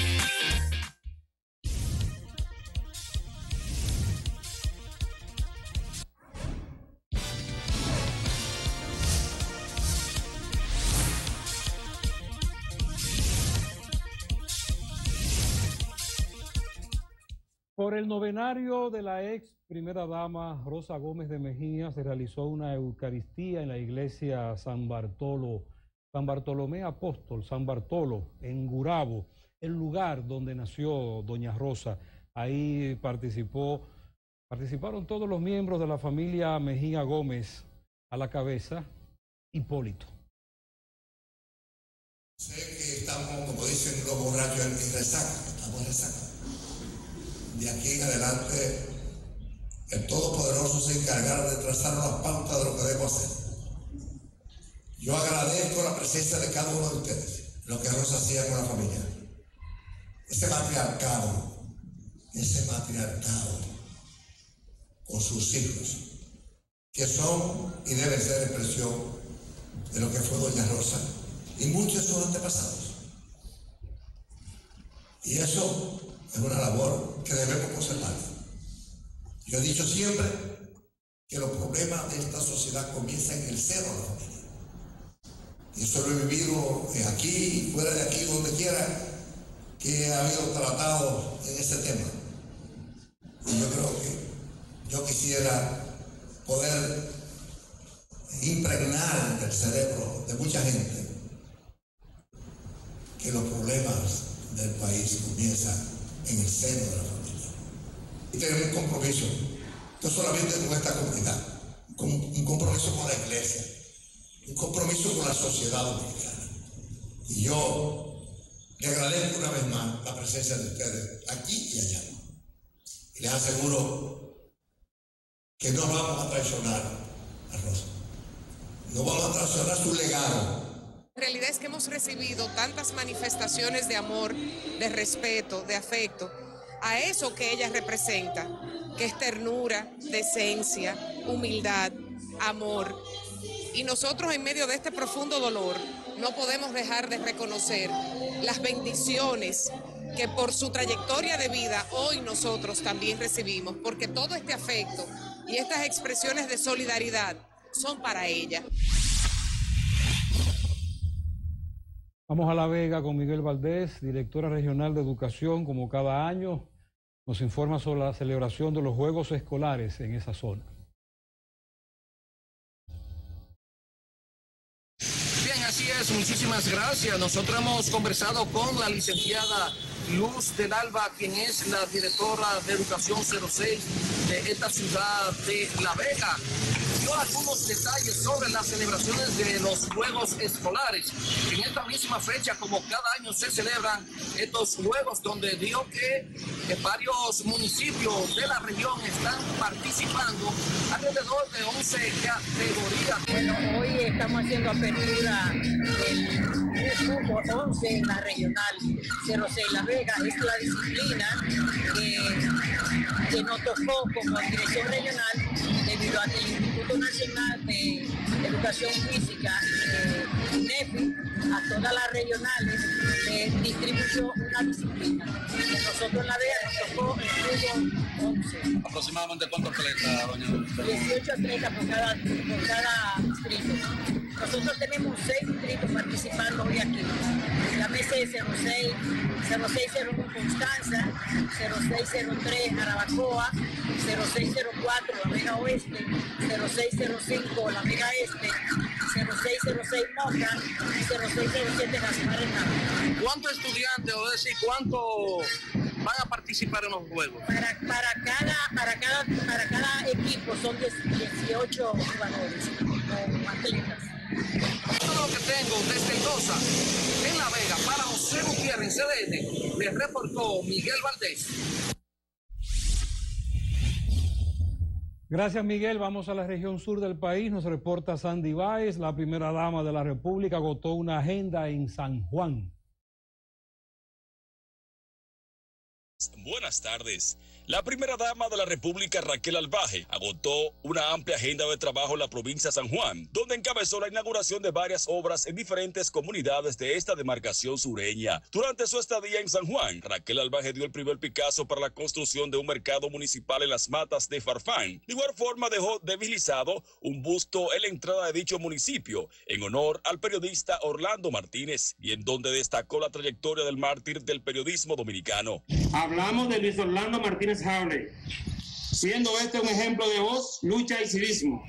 S1: Por el novenario de la ex primera dama Rosa Gómez de Mejía se realizó una eucaristía en la iglesia San Bartolo, San Bartolomé Apóstol, San Bartolo, en Gurabo, el lugar donde nació doña Rosa. Ahí participó, participaron todos los miembros de la familia Mejía Gómez, a la cabeza Hipólito.
S6: Sé que estamos, como dicen los borrachos, en resaca, estamos en resaca. De aquí en adelante, el Todopoderoso se encargará de trazar las pautas de lo que debemos hacer. Yo agradezco la presencia de cada uno de ustedes, lo que Rosa hacía con la familia. Ese matriarcado, ese matriarcado con sus hijos, que son y deben ser expresión de lo que fue doña Rosa y muchos de sus antepasados. Y eso es una labor que debemos conservar. Yo he dicho siempre que los problemas de esta sociedad comienzan en el seno de la familia. Y eso lo he vivido aquí, fuera de aquí, donde quiera que ha habido tratado en ese tema. Y yo creo que yo quisiera poder impregnar el cerebro de mucha gente que los problemas del país comienzan en el seno de la familia. Y tenemos un compromiso, no solamente con esta comunidad, con un compromiso con la iglesia, un compromiso con la sociedad dominicana. Y yo le agradezco una vez más la presencia de ustedes aquí y allá. Y les aseguro que no vamos a traicionar a Rosa. No vamos a traicionar su legado.
S8: La realidad es que hemos recibido tantas manifestaciones de amor, de respeto, de afecto, a eso que ella representa, que es ternura, decencia, humildad, amor. Y nosotros en medio de este profundo dolor no podemos dejar de reconocer las bendiciones que por su trayectoria de vida hoy nosotros también recibimos, porque todo este afecto y estas expresiones de solidaridad son para ella.
S1: Vamos a La Vega con Miguel Valdés, directora regional de Educación, como cada año, nos informa sobre la celebración de los Juegos Escolares en esa zona.
S13: Bien, así es, muchísimas gracias. Nosotros hemos conversado con la licenciada Luz del Alba, quien es la directora de Educación cero seis de esta ciudad de La Vega. dio algunos detalles sobre las celebraciones de los Juegos Escolares. En esta misma fecha, como cada año se celebran estos Juegos, donde dio que, que varios municipios de la región están participando, alrededor de once categorías.
S2: Bueno, hoy estamos haciendo apertura del grupo once en la regional cero seis La Vega. Es la disciplina que, que nos tocó como dirección regional debido a que el Instituto Nacional de Educación Física, eh, INEFI, a todas las regionales eh, distribuyó una disciplina. Y nosotros en La Vega nos tocó el grupo once.
S9: ¿Aproximadamente cuántos atletas, doña?
S2: dieciocho atletas por cada, por cada distrito. Nosotros tenemos seis distritos participando hoy aquí. Llámese cero seis, cero seis cero uno Constanza, cero seis cero tres Jarabacoa, cero seis cero cuatro La Vega Oeste, cero seis cero cinco La Vega Este, cero seis cero seis Moca y cero seis cero siete Las Arenas.
S13: ¿Cuántos estudiantes, o decir, cuántos van a participar en los juegos?
S2: Para, para, cada, para, cada, para cada equipo son dieciocho jugadores o atletas.
S13: Todo lo que tengo desde Mendoza, en La Vega, para José Gutiérrez, C D N, le reportó Miguel Valdés.
S1: Gracias, Miguel. Vamos a la región sur del país. Nos reporta Sandy Báez. La primera dama de la República agotó una agenda en San Juan.
S10: Buenas tardes. La primera dama de la República, Raquel Albaje, agotó una amplia agenda de trabajo en la provincia de San Juan, donde encabezó la inauguración de varias obras en diferentes comunidades de esta demarcación sureña. Durante su estadía en San Juan, Raquel Albaje dio el primer picazo para la construcción de un mercado municipal en las Matas de Farfán. De igual forma, dejó deslizado un busto en la entrada de dicho municipio, en honor al periodista Orlando Martínez, y en donde destacó la trayectoria del mártir del periodismo dominicano.
S15: Hablamos de Luis Orlando Martínez Harley, siendo este un ejemplo de voz, lucha y civismo,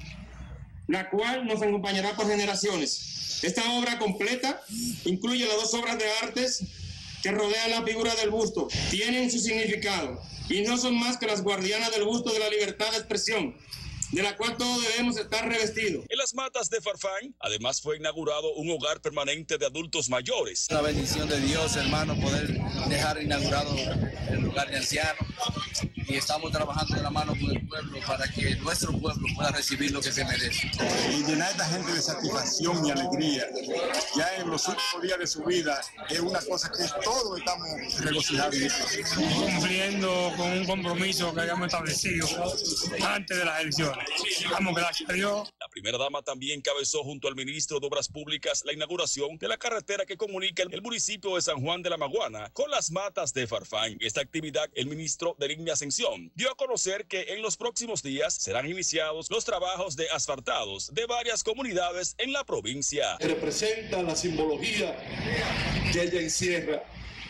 S15: la cual nos acompañará por generaciones. Esta obra completa incluye las dos obras de artes que rodean la figura del busto. Tienen su significado y no son más que las guardianas del busto de la libertad de expresión, de la cual todos debemos estar revestidos.
S10: En las Matas de Farfán, además fue inaugurado un hogar permanente de adultos mayores.
S9: La bendición de Dios, hermano, poder dejar inaugurado el lugar de ancianos, y estamos trabajando de la mano con el pueblo para que nuestro pueblo pueda recibir lo que se merece.
S11: Y llenar a esta gente de satisfacción y alegría, ya en los últimos días de su vida, es una cosa que todos estamos regocijados.
S15: Cumpliendo con un compromiso que habíamos establecido antes de las elecciones. Vamos, gracias a Dios.
S10: La primera dama también encabezó junto al ministro de Obras Públicas la inauguración de la carretera que comunica el municipio de San Juan de la Maguana con las Matas de Farfán. Esta actividad, el ministro de Digna Ascensión dio a conocer que en los próximos días serán iniciados los trabajos de asfaltados de varias comunidades en la provincia.
S12: Representa la simbología que ella encierra.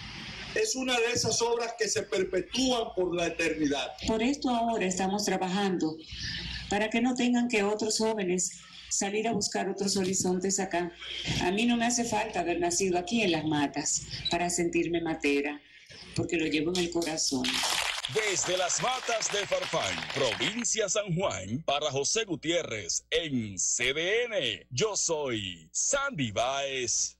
S12: Es una de esas obras que se perpetúan por la eternidad.
S18: Por esto ahora estamos trabajando para que no tengan que otros jóvenes salir a buscar otros horizontes acá. A mí no me hace falta haber nacido aquí en Las Matas para sentirme matera, porque lo llevo en el corazón.
S10: Desde las Matas de Farfán, provincia San Juan, para José Gutiérrez, en C D N, yo soy Sandy Báez.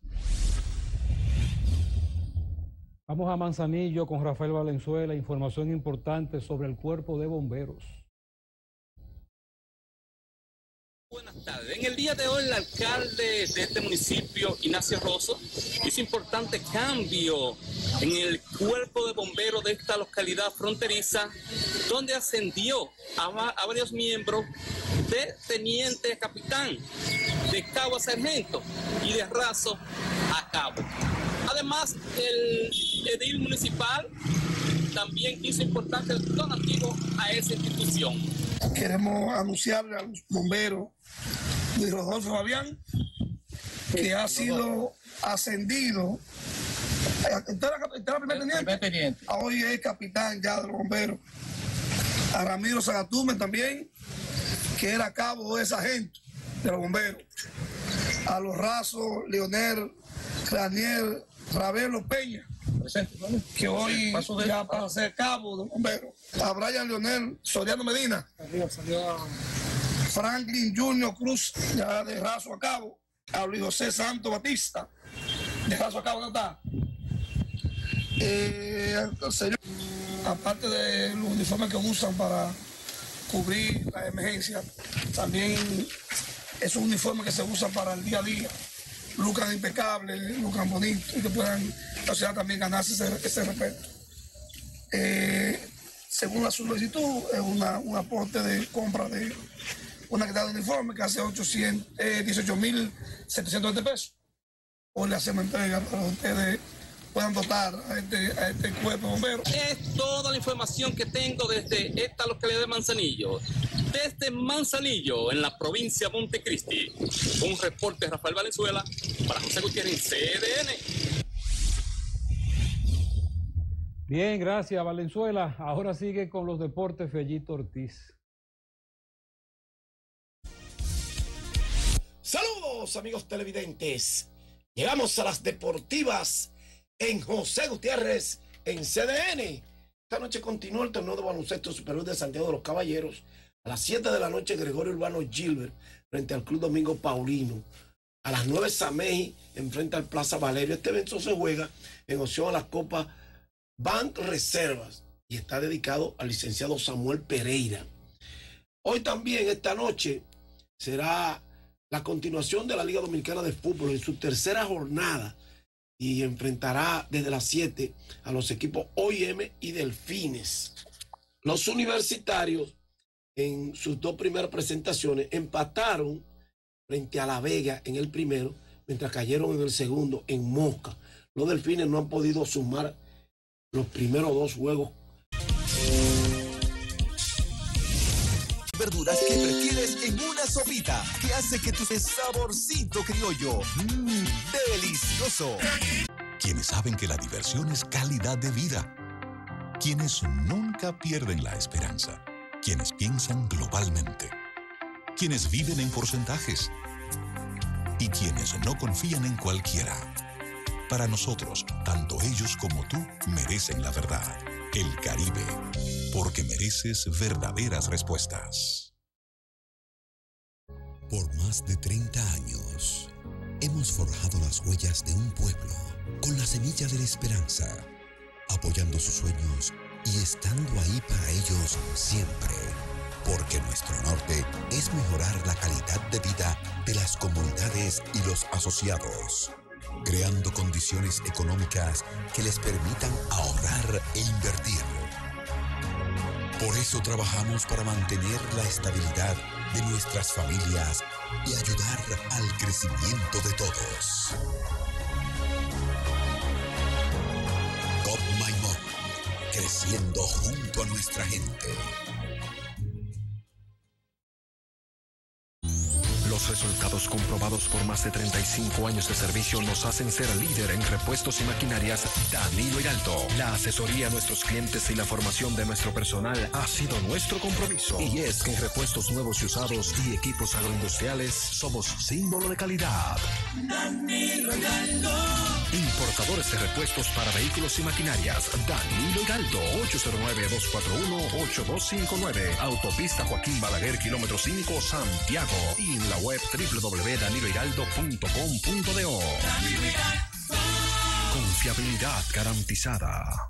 S1: Vamos a Manzanillo con Rafael Valenzuela, información importante sobre el cuerpo de bomberos.
S5: Buenas tardes. En el día de hoy, el alcalde de este municipio, Ignacio Rosso, hizo importante cambio en el cuerpo de bomberos de esta localidad fronteriza, donde ascendió a, a varios miembros de teniente a capitán, de cabo a sargento y de raso a cabo. Además, el edil municipal también hizo importante el donativo a esa institución.
S6: Queremos anunciarle a los bomberos Luis Rodolfo Fabián que ha sido ascendido. ¿Usted era primer teniente? teniente? Hoy es capitán ya de los bomberos. A Ramiro Sagatume también, que era cabo de sargento de los bomberos. A los rasos, Leonel, Raniel, Ravelo Peña, que hoy ya para ser cabo de bomberos. A Brian Leonel Soriano Medina,
S14: Franklin Junior Cruz, ya de Razo a Cabo, a Luis José Santo Batista, de Razo a Cabo, ¿no está? Eh, el señor, aparte de los uniformes que usan para cubrir la emergencia, también esos uniformes que se usan para el día a día, lucran impecables, lucran bonitos y que puedan la sociedad también ganarse ese, ese respeto. Eh, según la solicitud, es una, un aporte de compra de una cantidad de uniforme que hace dieciocho mil setecientos veinte pesos. Hoy le hacemos entrega para que ustedes puedan dotar a este, a este cuerpo de bomberos.
S16: Es toda la información que tengo desde esta localidad de Manzanillo. Desde Manzanillo, en la provincia de Montecristi. Un reporte de Rafael Valenzuela para José Gutiérrez, C D N.
S1: Bien, gracias Valenzuela. Ahora sigue con los deportes Fellito Ortiz.
S17: Saludos amigos televidentes. Llegamos a las deportivas en José Gutiérrez en C D N. Esta noche continúa el torneo de baloncesto superior de Santiago de los Caballeros. A las siete de la noche Gregorio Urbano Gilbert frente al Club Domingo Paulino. A las nueve Samey enfrenta al Plaza Valerio. Este evento se juega en opción a la Copa Bank Reservas y está dedicado al licenciado Samuel Pereira. Hoy también, esta noche, será la continuación de la Liga Dominicana de Fútbol en su tercera jornada y enfrentará desde las siete a los equipos O I M y Delfines. Los universitarios en sus dos primeras presentaciones empataron frente a La Vega en el primero, mientras cayeron en el segundo en Moca. Los Delfines no han podido sumar los primeros dos juegos.
S27: Verduras que prefieres en una sopita, que hace que tu saborcito criollo, mmm, delicioso.
S3: Quienes saben que la diversión es calidad de vida. Quienes nunca pierden la esperanza. Quienes piensan globalmente. Quienes viven en porcentajes. Y quienes no confían en cualquiera. Para nosotros, tanto ellos como tú merecen la verdad. El Caribe, porque mereces verdaderas respuestas.
S19: Por más de treinta años, hemos forjado las huellas de un pueblo con la semilla de la esperanza, apoyando sus sueños y estando ahí para ellos siempre. Porque nuestro norte es mejorar la calidad de vida de las comunidades y los asociados, creando condiciones económicas que les permitan ahorrar e invertir. Por eso trabajamos para mantener la estabilidad de nuestras familias y ayudar al crecimiento de todos. Cop Maimón, creciendo junto a nuestra gente.
S20: Los resultados comprobados por más de treinta y cinco años de servicio nos hacen ser líder en repuestos y maquinarias Danilo Hiraldo. La asesoría a nuestros clientes y la formación de nuestro personal ha sido nuestro compromiso. Y es que en repuestos nuevos y usados y equipos agroindustriales somos símbolo de calidad. Danilo Hiraldo. Importadores de repuestos para vehículos y maquinarias Danilo Hiraldo. ocho cero nueve, dos cuatro uno, ocho dos cinco nueve. Autopista Joaquín Balaguer, kilómetro cinco, Santiago. Y en la web doble u doble u doble u punto danilo hiraldo punto com punto do. Confiabilidad garantizada.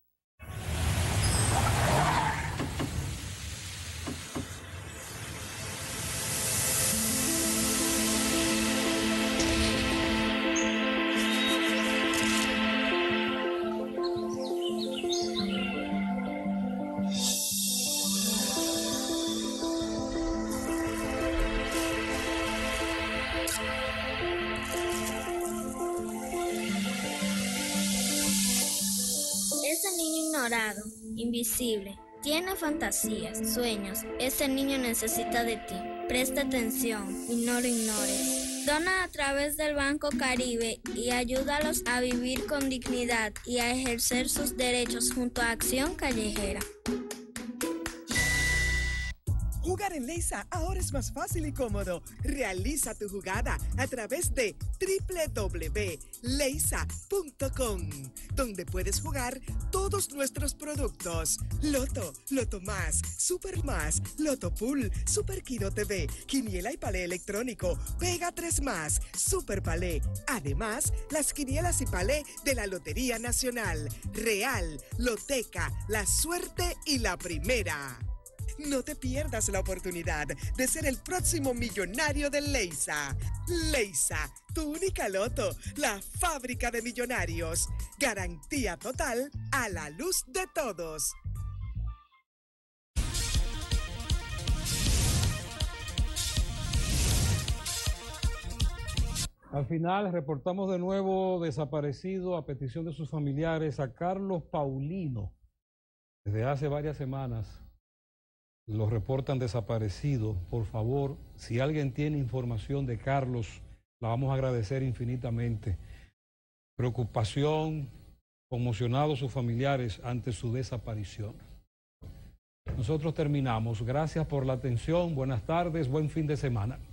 S22: Ignorado, invisible, tiene fantasías, sueños. Ese niño necesita de ti. Presta atención y no lo ignores. Dona a través del Banco Caribe y ayúdalos a vivir con dignidad y a ejercer sus derechos junto a Acción Callejera.
S4: Jugar en Leisa ahora es más fácil y cómodo. Realiza tu jugada a través de doble u doble u doble u punto leisa punto com, donde puedes jugar todos nuestros productos. Loto, Loto Más, Super Más, Loto Pool, Super Kino T V, Quiniela y Palé Electrónico, Pega tres Más, Super Palé. Además, las quinielas y palé de la Lotería Nacional, Real, Loteca, La Suerte y La Primera. No te pierdas la oportunidad de ser el próximo millonario de Leisa. Leisa, tu única loto, la fábrica de millonarios. Garantía total a la luz de todos.
S1: Al final reportamos de nuevo desaparecido a petición de sus familiares a Carlos Paulino. Desde hace varias semanas lo reportan desaparecido. Por favor, si alguien tiene información de Carlos, la vamos a agradecer infinitamente. Preocupación, conmocionados sus familiares ante su desaparición. Nosotros terminamos. Gracias por la atención. Buenas tardes, buen fin de semana.